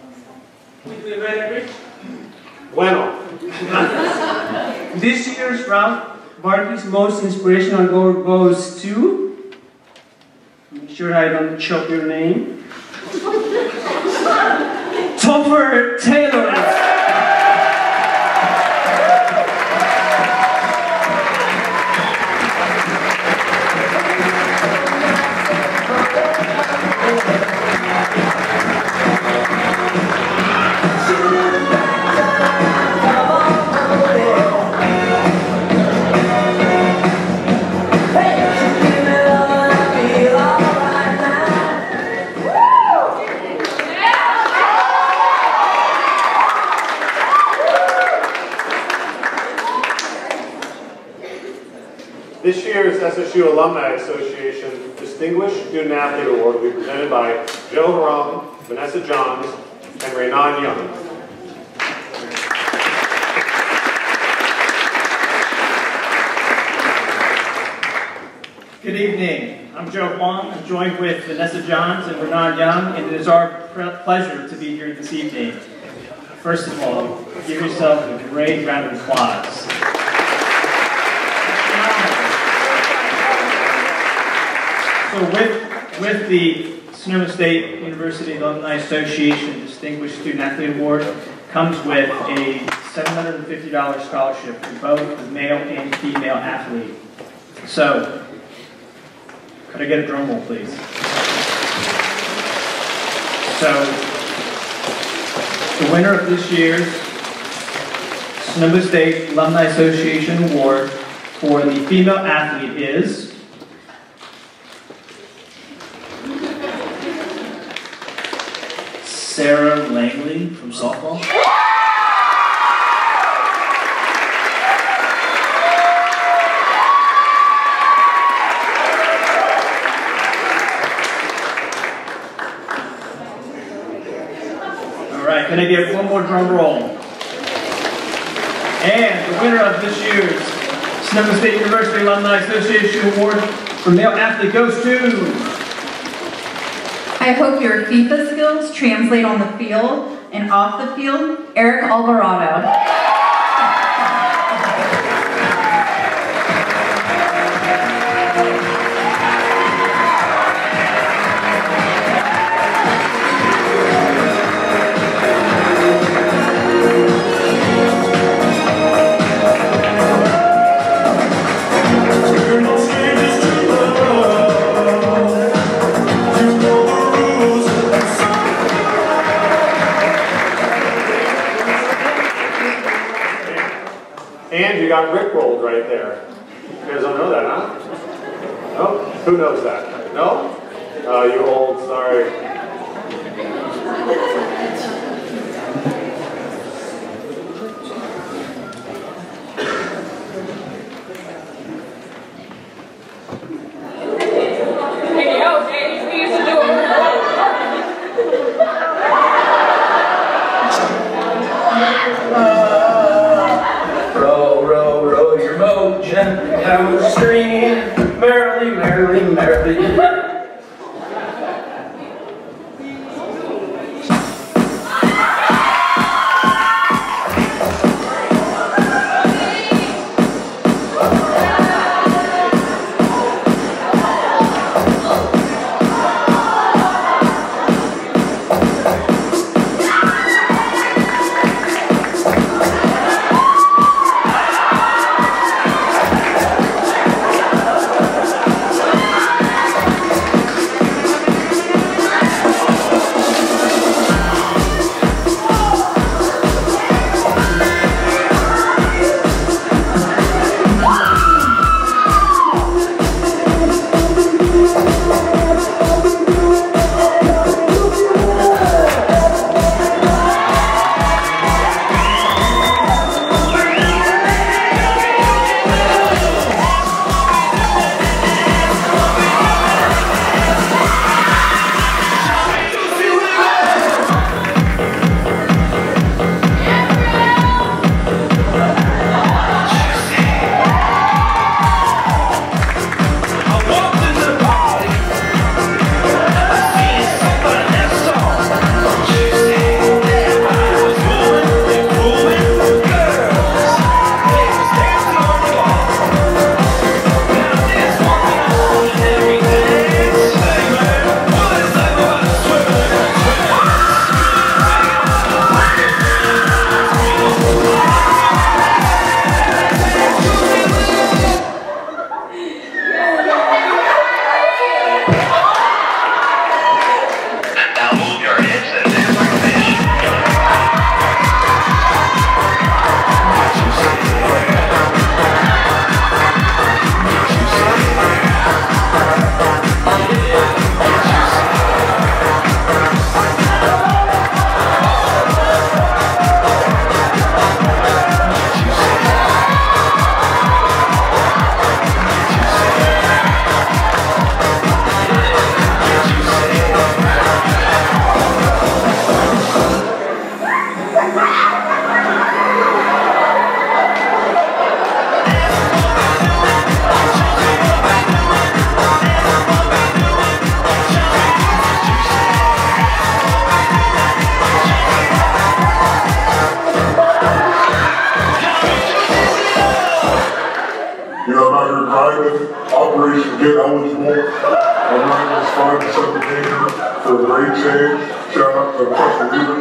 Bueno. This year's Rohnert Park's Most Inspirational Award goes to... Make sure I don't chop your name. Topher Taylor. This year's SSU Alumni Association Distinguished Student Athlete Award will be presented by Joe Haram, Vanessa Johns, and Raynon Young. Good evening. I'm Joe Huang. I'm joined with Vanessa Johns and Raynon Young, and it is our pleasure to be here this evening. First of all, give yourself a great round of applause. So with the Sonoma State University Alumni Association Distinguished Student Athlete Award comes with a $750 scholarship for both the male and female athlete. So, could I get a drum roll, please? So, the winner of this year's Sonoma State Alumni Association Award for the female athlete is Sarah Langley from softball. All right, can I get one more drum roll? And the winner of this year's Sonoma State University Alumni Association Award for male athlete goes to... I hope your FIFA skills translate on the field and off the field. Eric Alvarado. And you got rickrolled right there. You guys don't know that, huh? No? Who knows that? No? Oh, you old, sorry. Hey, yo, Dave, we used to do a Row, row, row your boat gently down the stream. Merrily, merrily, merrily. You know, I'm out here driving, Operation Get Eligible. I'm running this 5 to 7 games for a great change. Shout out to Preston Weaver.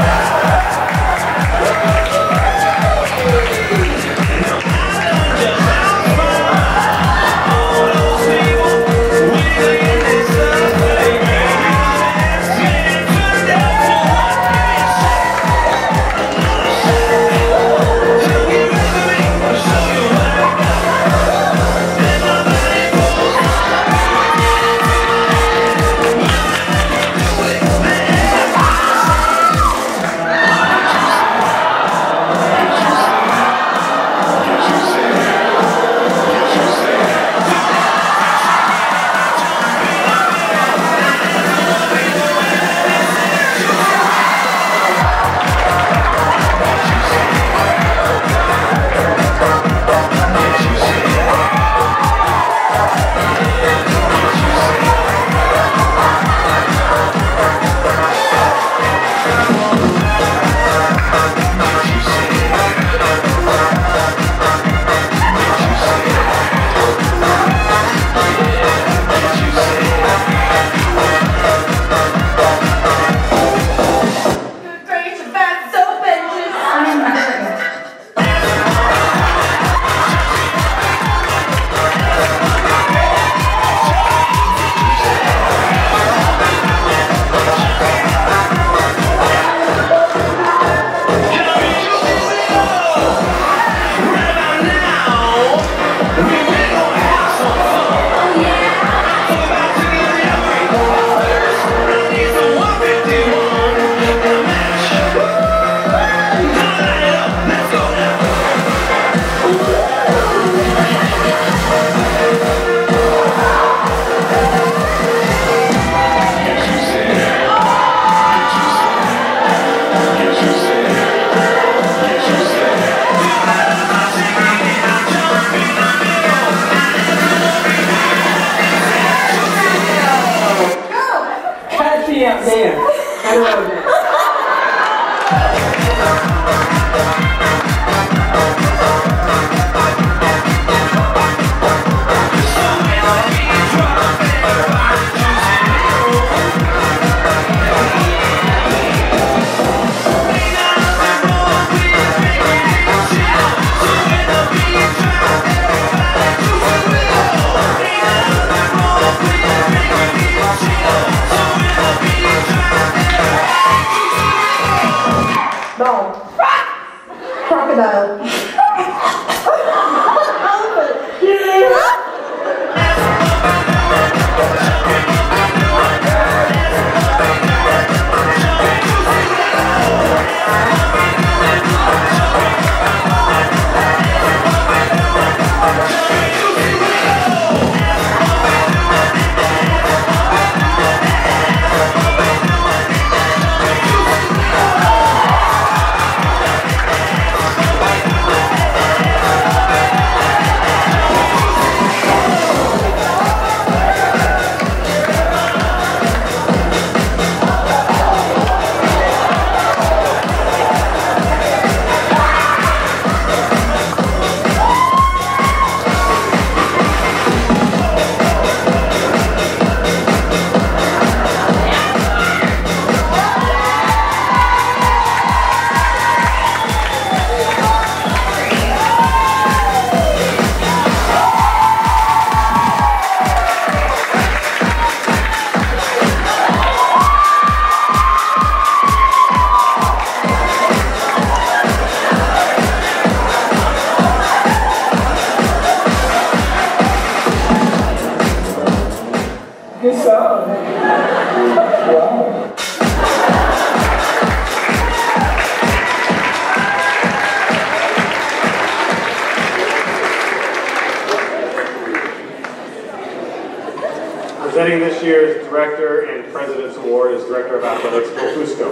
Presenting this year's Director and President's Award is Director of Athletics, Bill Fusco.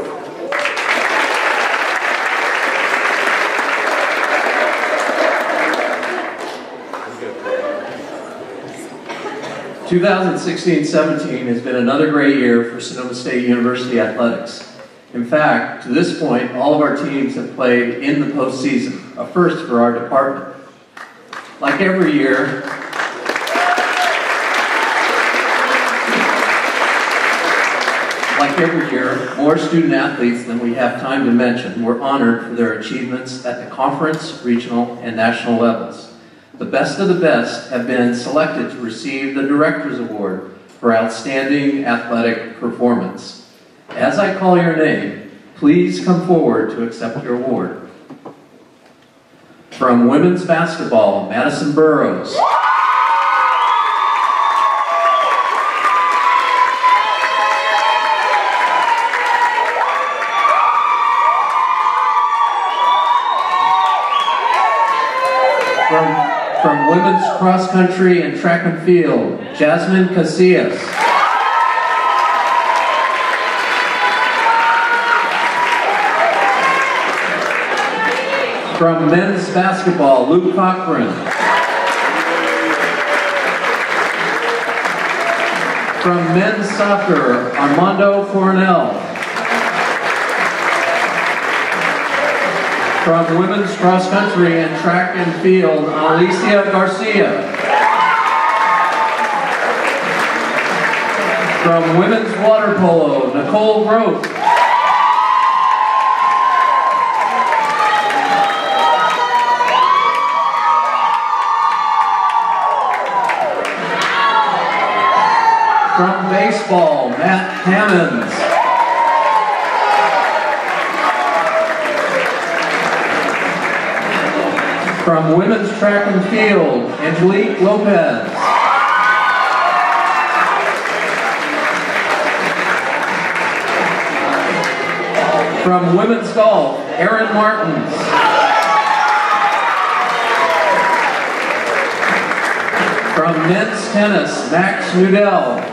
2016-17 has been another great year for Sonoma State University athletics. In fact, to this point, all of our teams have played in the postseason, a first for our department. Like every year, more student athletes than we have time to mention were honored for their achievements at the conference, regional, and national levels. The best of the best have been selected to receive the Director's Award for Outstanding Athletic Performance. As I call your name, please come forward to accept your award. From women's basketball, Madison Burrows. From women's cross country and track and field, Jasmine Casillas. From men's basketball, Luke Cochran. From men's soccer, Armando Cornell. From women's cross country and track and field, Alicia Garcia. From women's water polo, Nicole Groth. From baseball, Matt Hammonds. From women's track and field, Angelique Lopez. From women's golf, Erin Martins. From men's tennis, Max Nudell.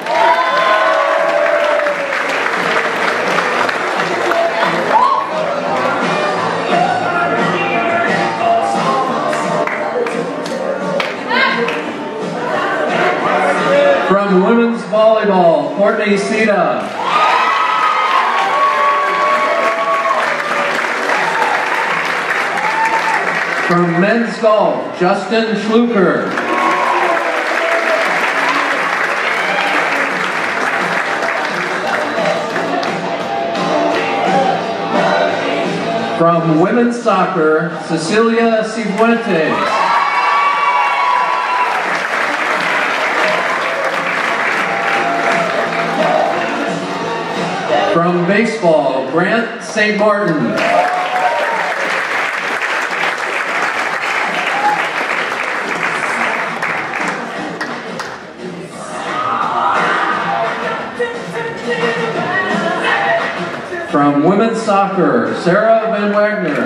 From women's volleyball, Courtney Sita. From men's golf, Justin Schluker. From women's soccer, Cecilia Cifuentes. From baseball, Grant St. Martin. From women's soccer, Sarah Van Wagner.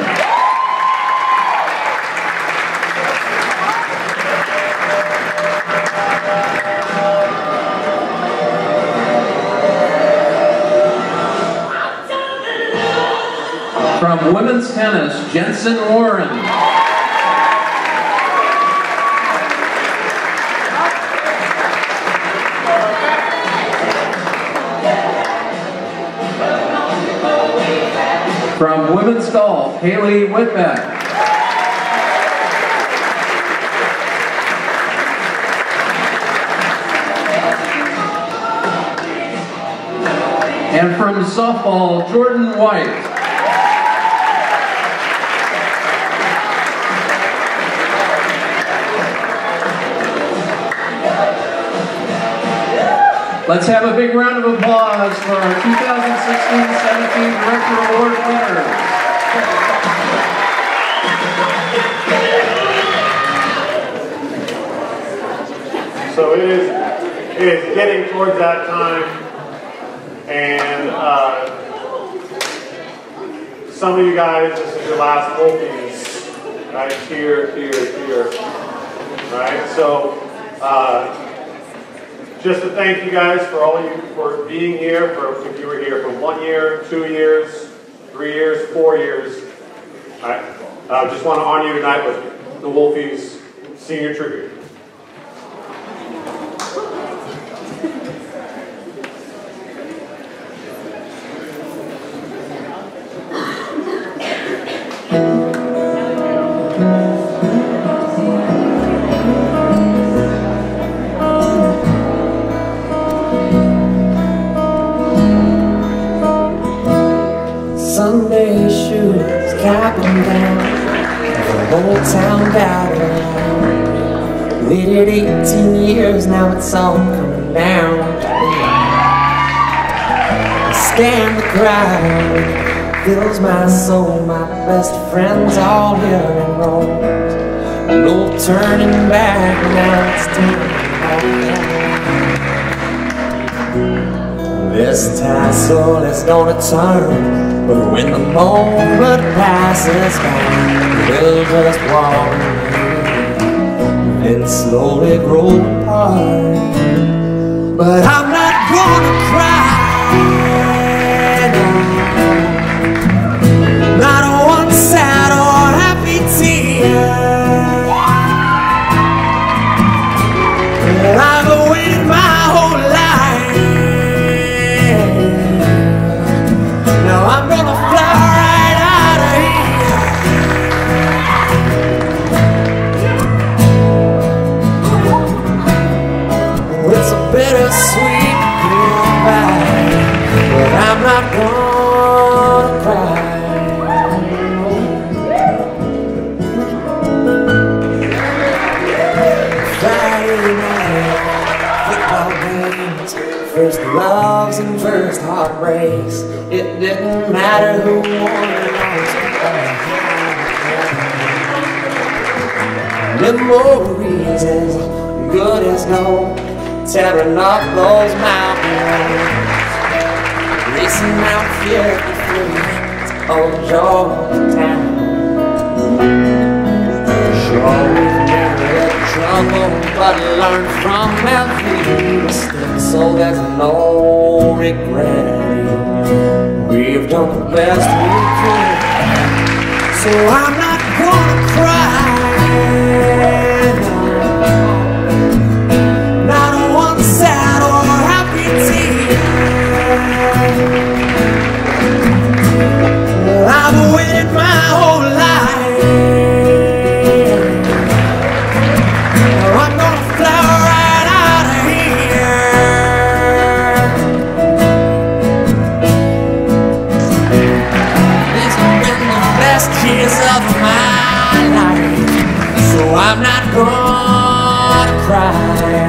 From women's tennis, Jensen Warren. From women's golf, Haley Whitbeck. And from softball, Jordan White. Let's have a big round of applause for our 2016-17 Director Award winners. So it is getting towards that time, and some of you guys, this is your last Wolfies, right? Here. Right? So just to thank you guys for all you for being here, if you were here for 1 year, 2 years, 3 years, 4 years. I just want to honor you tonight with the Wolfies Senior Tribute. town battle. Waited 18 years, now it's all coming down. Scan the crowd, fills my soul. My best friends all here in Rome. No turning back, now it's time. This tassel is gonna turn, but when the moment passes by, we'll just walk and slowly grow apart. But I'm not gonna cry, not one sad or happy tear. I've waited my whole life. Now I'm gonna fly right out of here. It's a bittersweet goodbye, but I'm not gonna cry. Friday night, football games, first loves and first heartbreaks. It didn't matter who won or lost. Memories as good as gold, tearing up those mountains, racing out 53 to old Georgetown. Sure, we've never trouble, but learned from every mistake, so there's no regret. We've done the best we could, so I'm not gonna cry. Not one sad or happy tear. I've waited my whole life. Now I'm gonna fly right out of here. These have been the best years of my life, so I'm not gonna cry.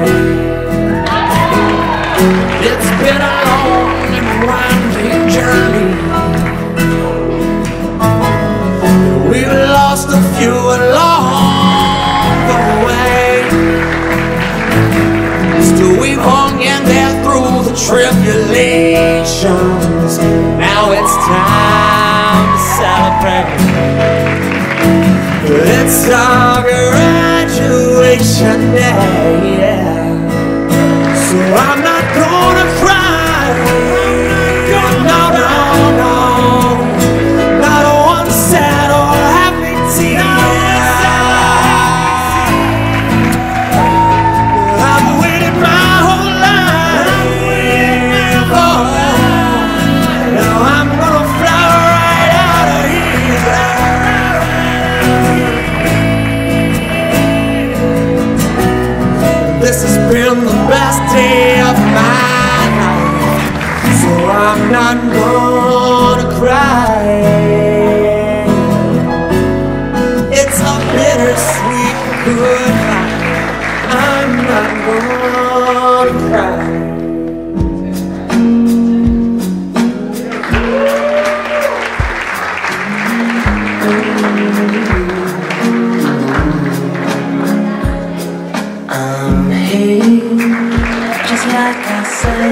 It's been a long and winding journey. We've lost a few along the way. Still we've hung in there through the tribulations. Now it's time to celebrate. It's our graduation day, yeah. So I'm not gonna cry. No, no, no. Not one sad or happy tear. I've waited my whole life. Now I'm gonna fly right out of here. This has been the best day of my life, so I'm not gonna cry. It's a bittersweet goodbye. I'm not gonna cry. I'm here, just like I say,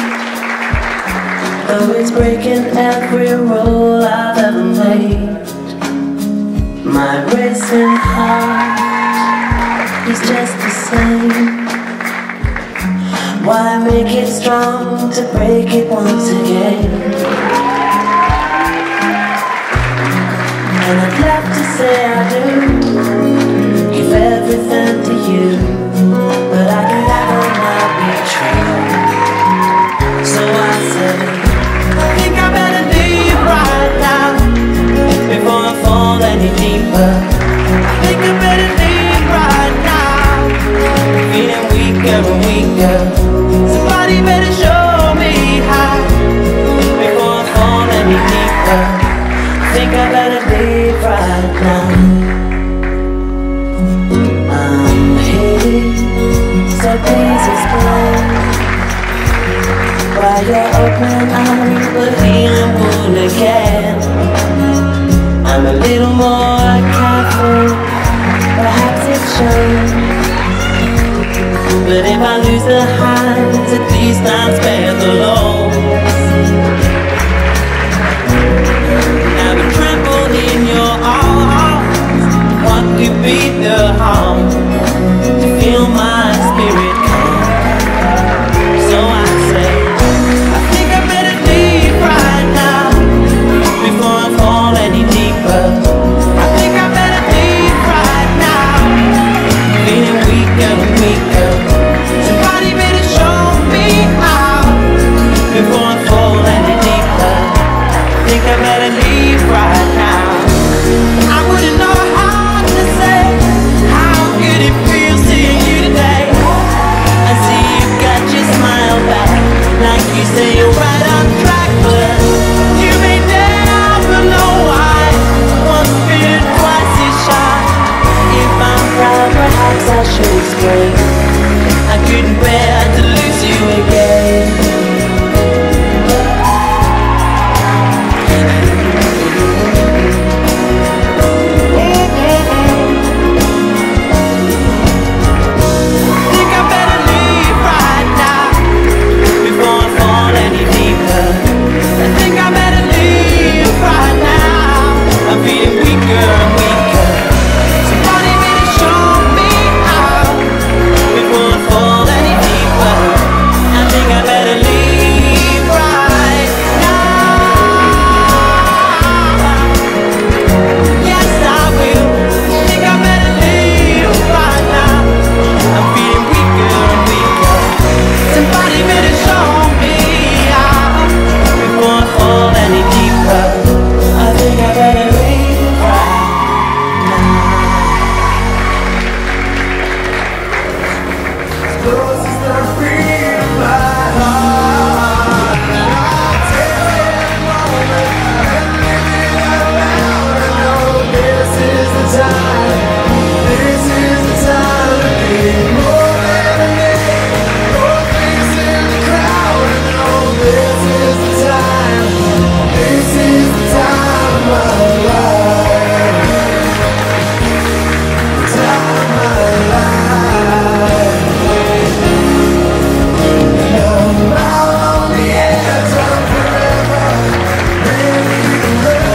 though it's breaking every rule I've ever made. My racing heart is just the same. Why make it strong to break it once again? And I'd love to say I do, give everything to you, but I can never not be true. So I say, I think I better leave right now, before I fall any deeper. I think I better leave right now, feeling weaker and weaker. Somebody better show me how, before I fall any deeper. I think I better leave right now. your open arms, but feeling wound again. I'm a little more careful, perhaps it shows. But if I lose the highs, at least I'm spared the lows. Now we trample in your arms, what could be the harm? To feel my spirit calm. So I say, I think I better leave right now, before I fall any deeper. I think I better leave right now, feeling weaker and weaker. Somebody better show me how, before I fall any deeper. I think I better leave right now. I wouldn't know how to say how good it feels seeing you today. I see you got your smile back, like you say you're right on track, but you may never know why. Once bitten, twice is shy. If I'm proud, perhaps I should explain. I couldn't bear to lose you again. I'm feeling weaker and weaker. Somebody better show me how, before I fall any deeper. I think I better leave right now. Yes, I will. I think I better leave right now. I'm feeling weaker and weaker. Somebody better show me how, before I fall any deeper. I think I better leave right now. As close as the beat of my heart, I'll take every moment and live it out loud. I know this is the time, this is the time to be more than a name, more face in the crowd. I know this is the time, this is the time of my life, the time of my life. Now I'm out on the edge of forever, ready to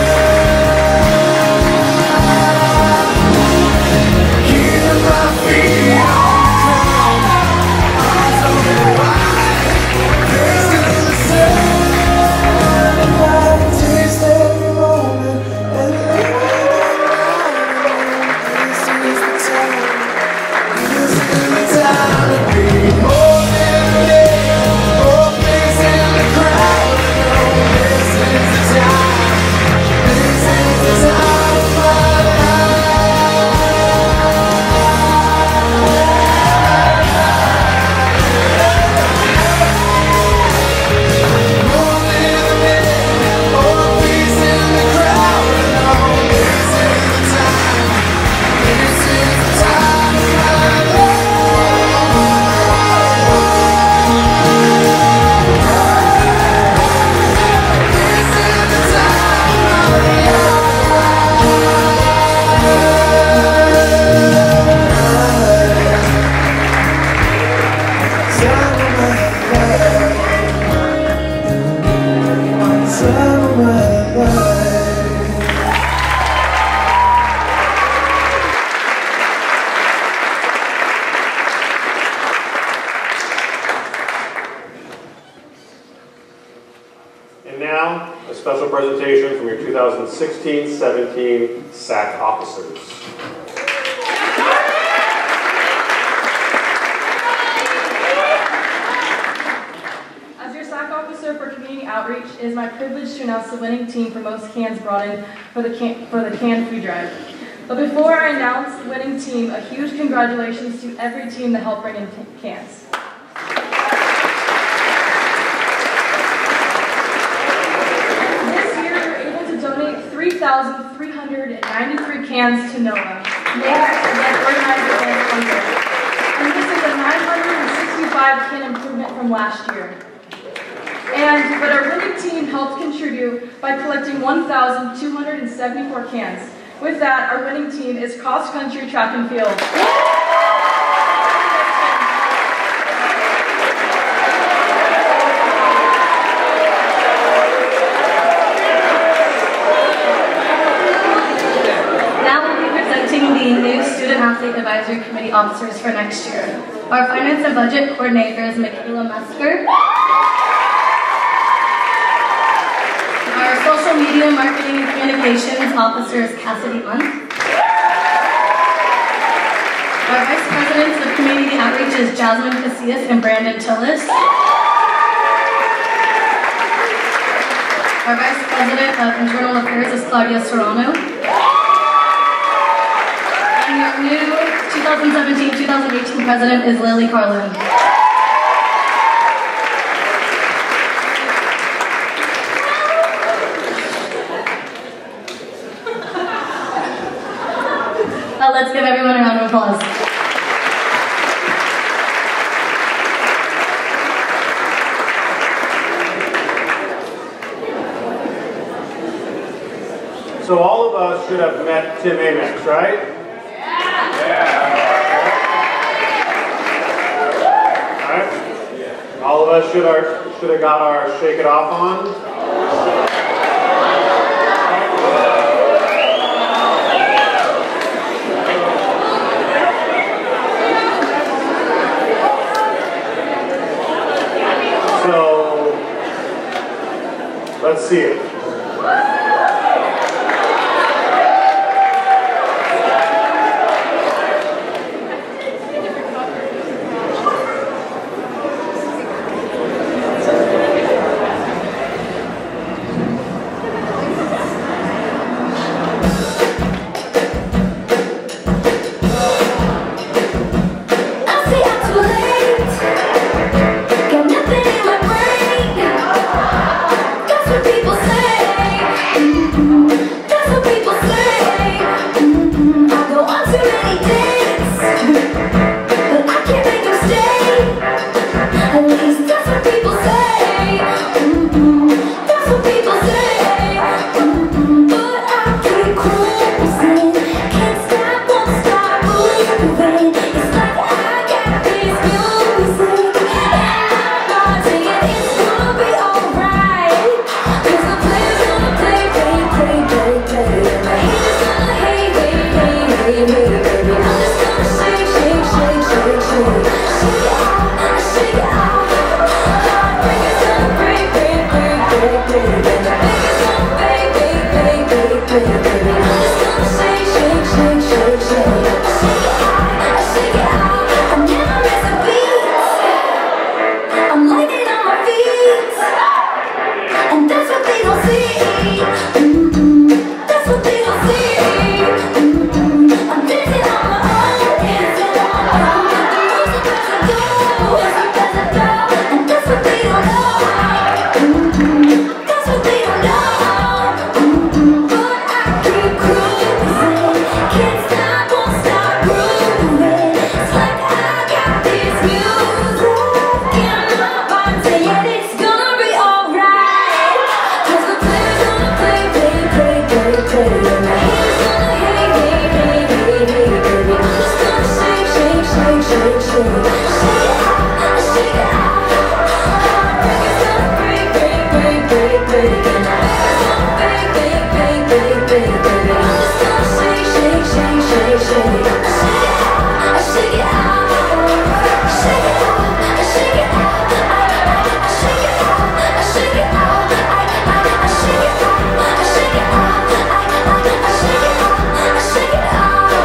run. Keeping my feet on the ground, arms open wide, face to the sun. If I can taste every moment and live it around, this is the time, this is the time to be more than a day, more face in the crowd. I know this is the time, this is the time of my more than a day, more face in the crowd. I know this is the time, this is the time of my life. This is the time of my And now, a special presentation from your 2016-17 SAC officers. As your SAC officer for community outreach, it is my privilege to announce the winning team for most cans brought in for the can food drive. But before I announce the winning team, a huge congratulations to every team that helped bring in cans. This year, we were able to donate 3,393 cans to NOAA, that organized the concert. And this is a 965 can improvement from last year. But our winning team helped contribute by collecting 1,274 cans. With that, our winning team is cross country track and field. The new Student Athlete Advisory Committee officers for next year. Our Finance and Budget Coordinator is Michaela Mesker. Our Social Media Marketing and Communications Officer is Cassidy Munn. Our Vice Presidents of Community Outreach is Jasmine Casillas and Brandon Tillis. Our Vice President of Internal Affairs is Claudia Serrano. And our new 2017-2018 president is Lily Carlin. Let's give everyone a round of applause. So all of us should have met Tim Amex, right? Alright. All of us should have got our Shake It Off on. So let's see it.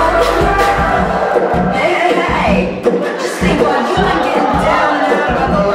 Just think what you can get down and out about the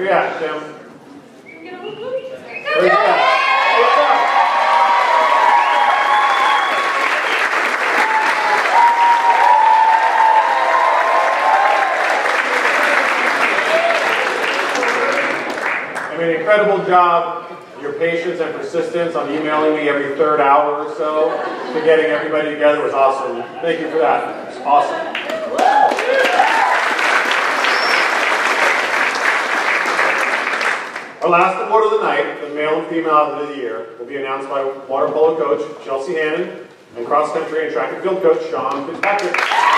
Where you at, Tim? Where you at? I mean, incredible job, your patience and persistence on emailing me every third hour or so to getting everybody together was awesome. Thank you for that. It's awesome. Our last award of the night, the Male and Female Athlete of the Year, will be announced by water polo coach Chelsea Hannon and cross country and track and field coach Sean Fitzpatrick.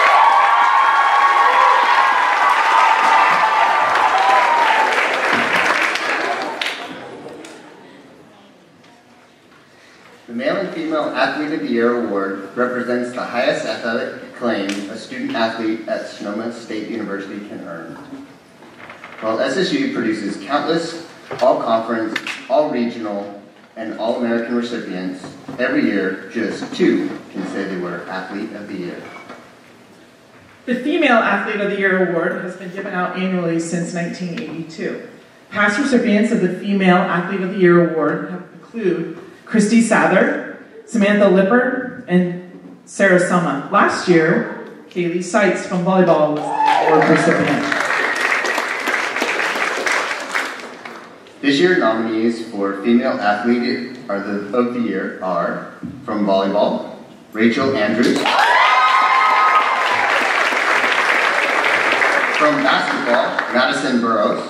The Male and Female Athlete of the Year Award represents the highest athletic acclaim a student athlete at Sonoma State University can earn. While SSU produces countless all-conference, all-regional, and all-American recipients, every year just 2 can say they were Athlete of the Year. The Female Athlete of the Year Award has been given out annually since 1982. Past recipients of the Female Athlete of the Year Award include Christy Sather, Samantha Lippert, and Sarah Summa. Last year, Kaylee Seitz from volleyball was the award recipient. This year's nominees for Female Athlete of the Year are, from volleyball, Rachel Andrews. From basketball, Madison Burrows.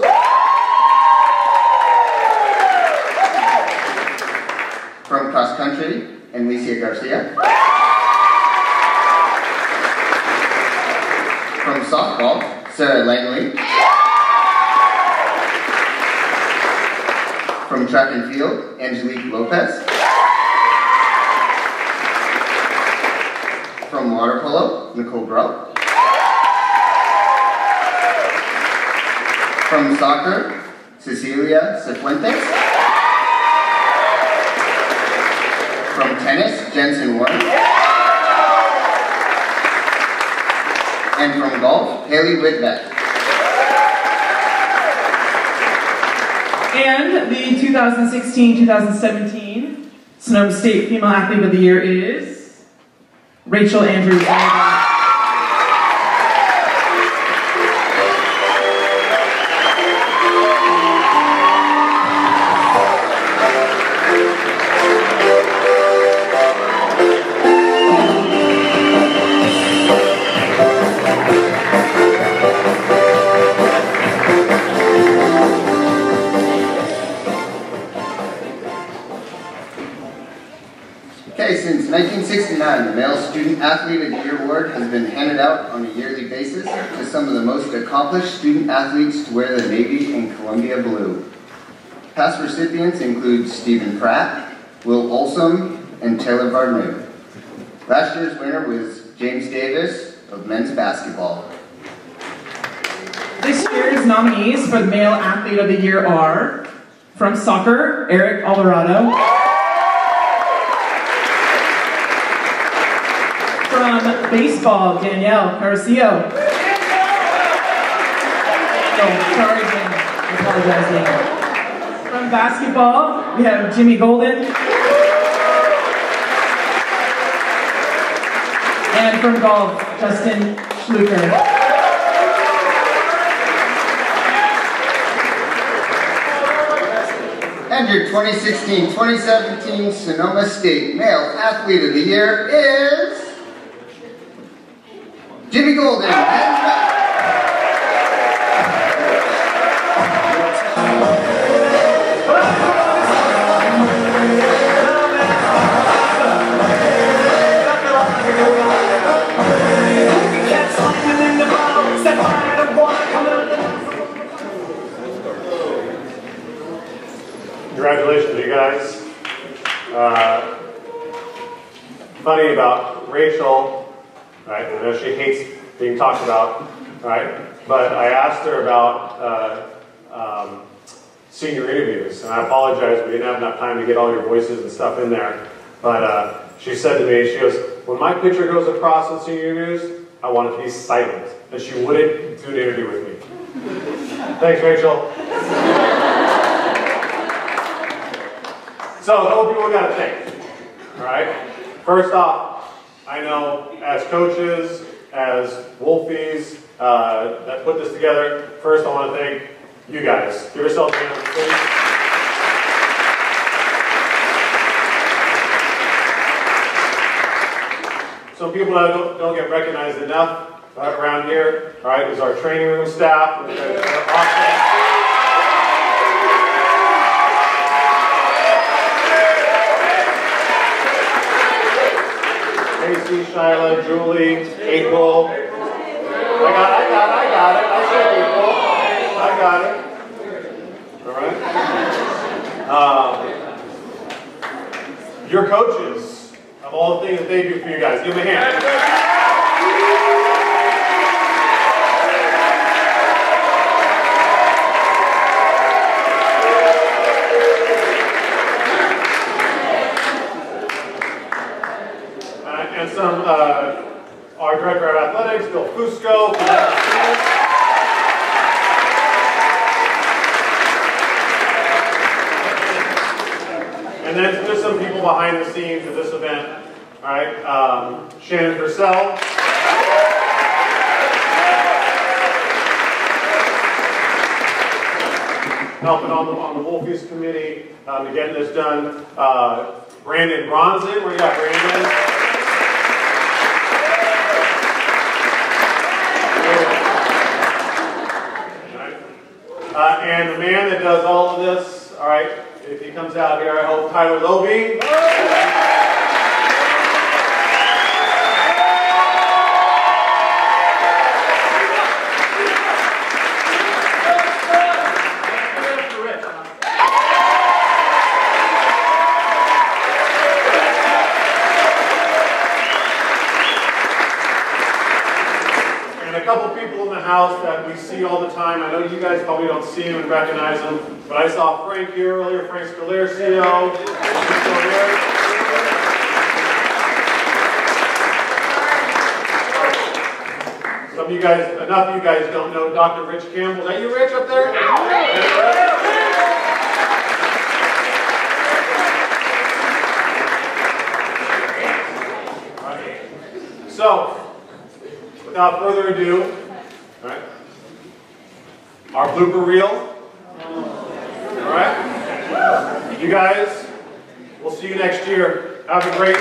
From cross country, Enlicia Garcia. From softball, Sarah Langley. From track and field, Angelique Lopez. From water polo, Nicole Groh. From soccer, Cecilia Cifuentes. From tennis, Jensen Warren. And from golf, Haley Whitbeck. And the 2016-2017 Sonoma State Female Athlete of the Year is Rachel Andrews. Since 1969, the Male Student Athlete of the Year Award has been handed out on a yearly basis to some of the most accomplished student athletes to wear the Navy and Columbia blue. Past recipients include Stephen Pratt, Will Olsom, and Taylor Barnew. Last year's winner was James Davis of men's basketball. This year's nominees for the Male Athlete of the Year are, from soccer, Eric Alvarado. From baseball, Danielle Carcio. Oh, sorry, Danielle. I apologize, Danielle. From basketball, we have Jimmy Golden. And from golf, Justin Schluker. And your 2016-2017 Sonoma State Male Athlete of the Year is Jimmy Golden. Congratulations, you guys. Funny about Rachel, right? I know she hates being talked about, right? But I asked her about senior interviews, and I apologize, we didn't have enough time to get all your voices and stuff in there. But she said to me, she goes, when my picture goes across in senior interviews, I want it to be silent. And she wouldn't do an interview with me. Thanks, Rachel. So a couple people we got to thank. All right. First off, I know as coaches, as Wolfies that put this together. First, I want to thank you guys. Give yourselves a hand, please. Some people that don't get recognized enough around here, all right, is our training room staff. They're awesome. Casey, Shyla, Julie, April. I got it. I said April. I got it. All right. Your coaches, of all the things that they do for you guys, give them a hand. And some, our Director of Athletics, Bill Fusco. And then just some people behind the scenes of this event. All right, Shannon Purcell. Helping on the Wolfies committee to get this done. Brandon Bronson, where you got Brandon? And the man that does all of this, all right, if he comes out here, I hope, Tyler Lobe. House that we see all the time. I know you guys probably don't see him and recognize him, but I saw Frank here earlier, Frank Scalercio. Some of you guys, enough of you guys don't know Dr. Rich Campbell. Is that you, Rich, up there? So, without further ado, all right, our blooper reel. All right, you guys, we'll see you next year. Have a great.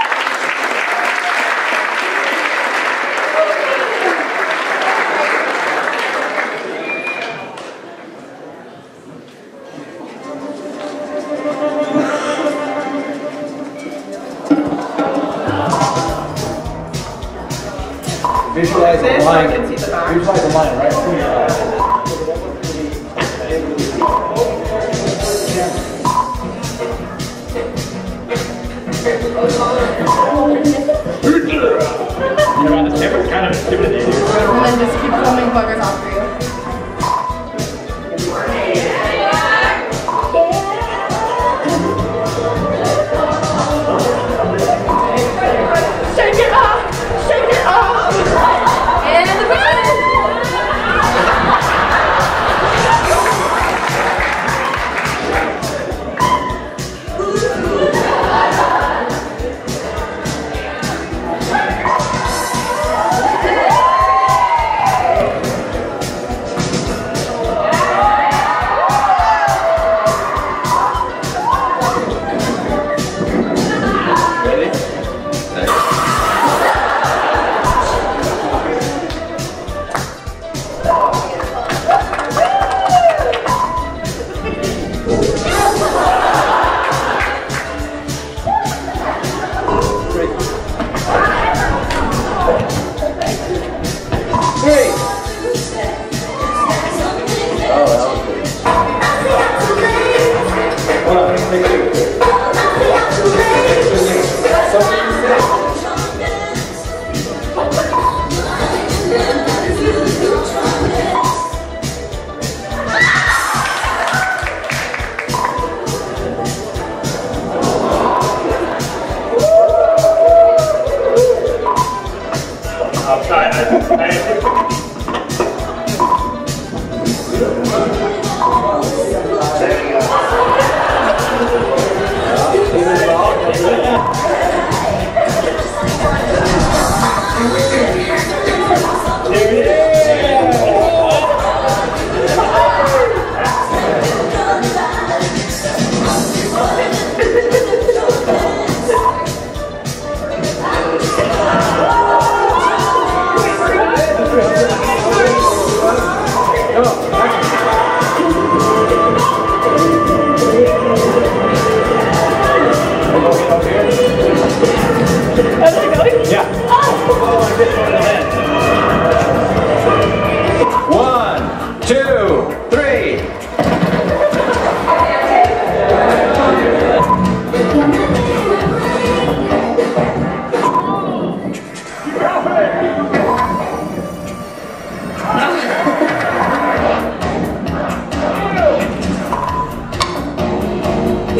Visualize the line. I can see the back. Visualize the line right through your eyes. You're on the camera, kind of intimidating. And then just keep filming buggers after you. Shake it up! Shake it up! And the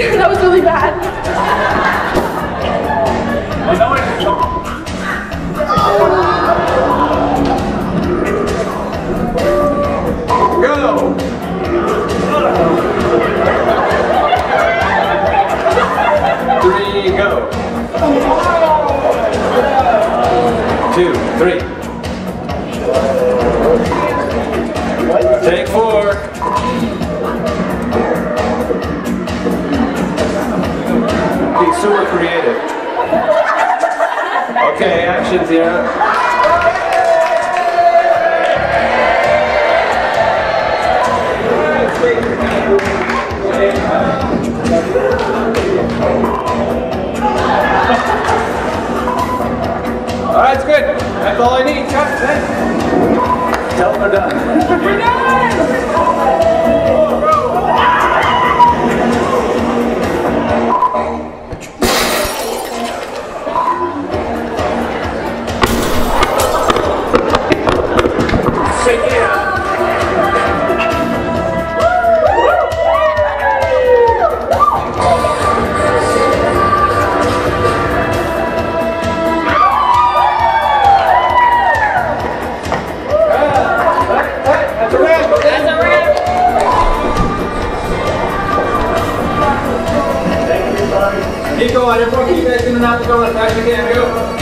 That was really bad. Go! 3, go. 2, 3. Take 4. Be super creative. Okay, actions here. Alright, it's good. That's all I need. Cut. Tell them we're done. We're done! Shake it out. Keep going, everyone keep that in and out the door as fast as you can, go.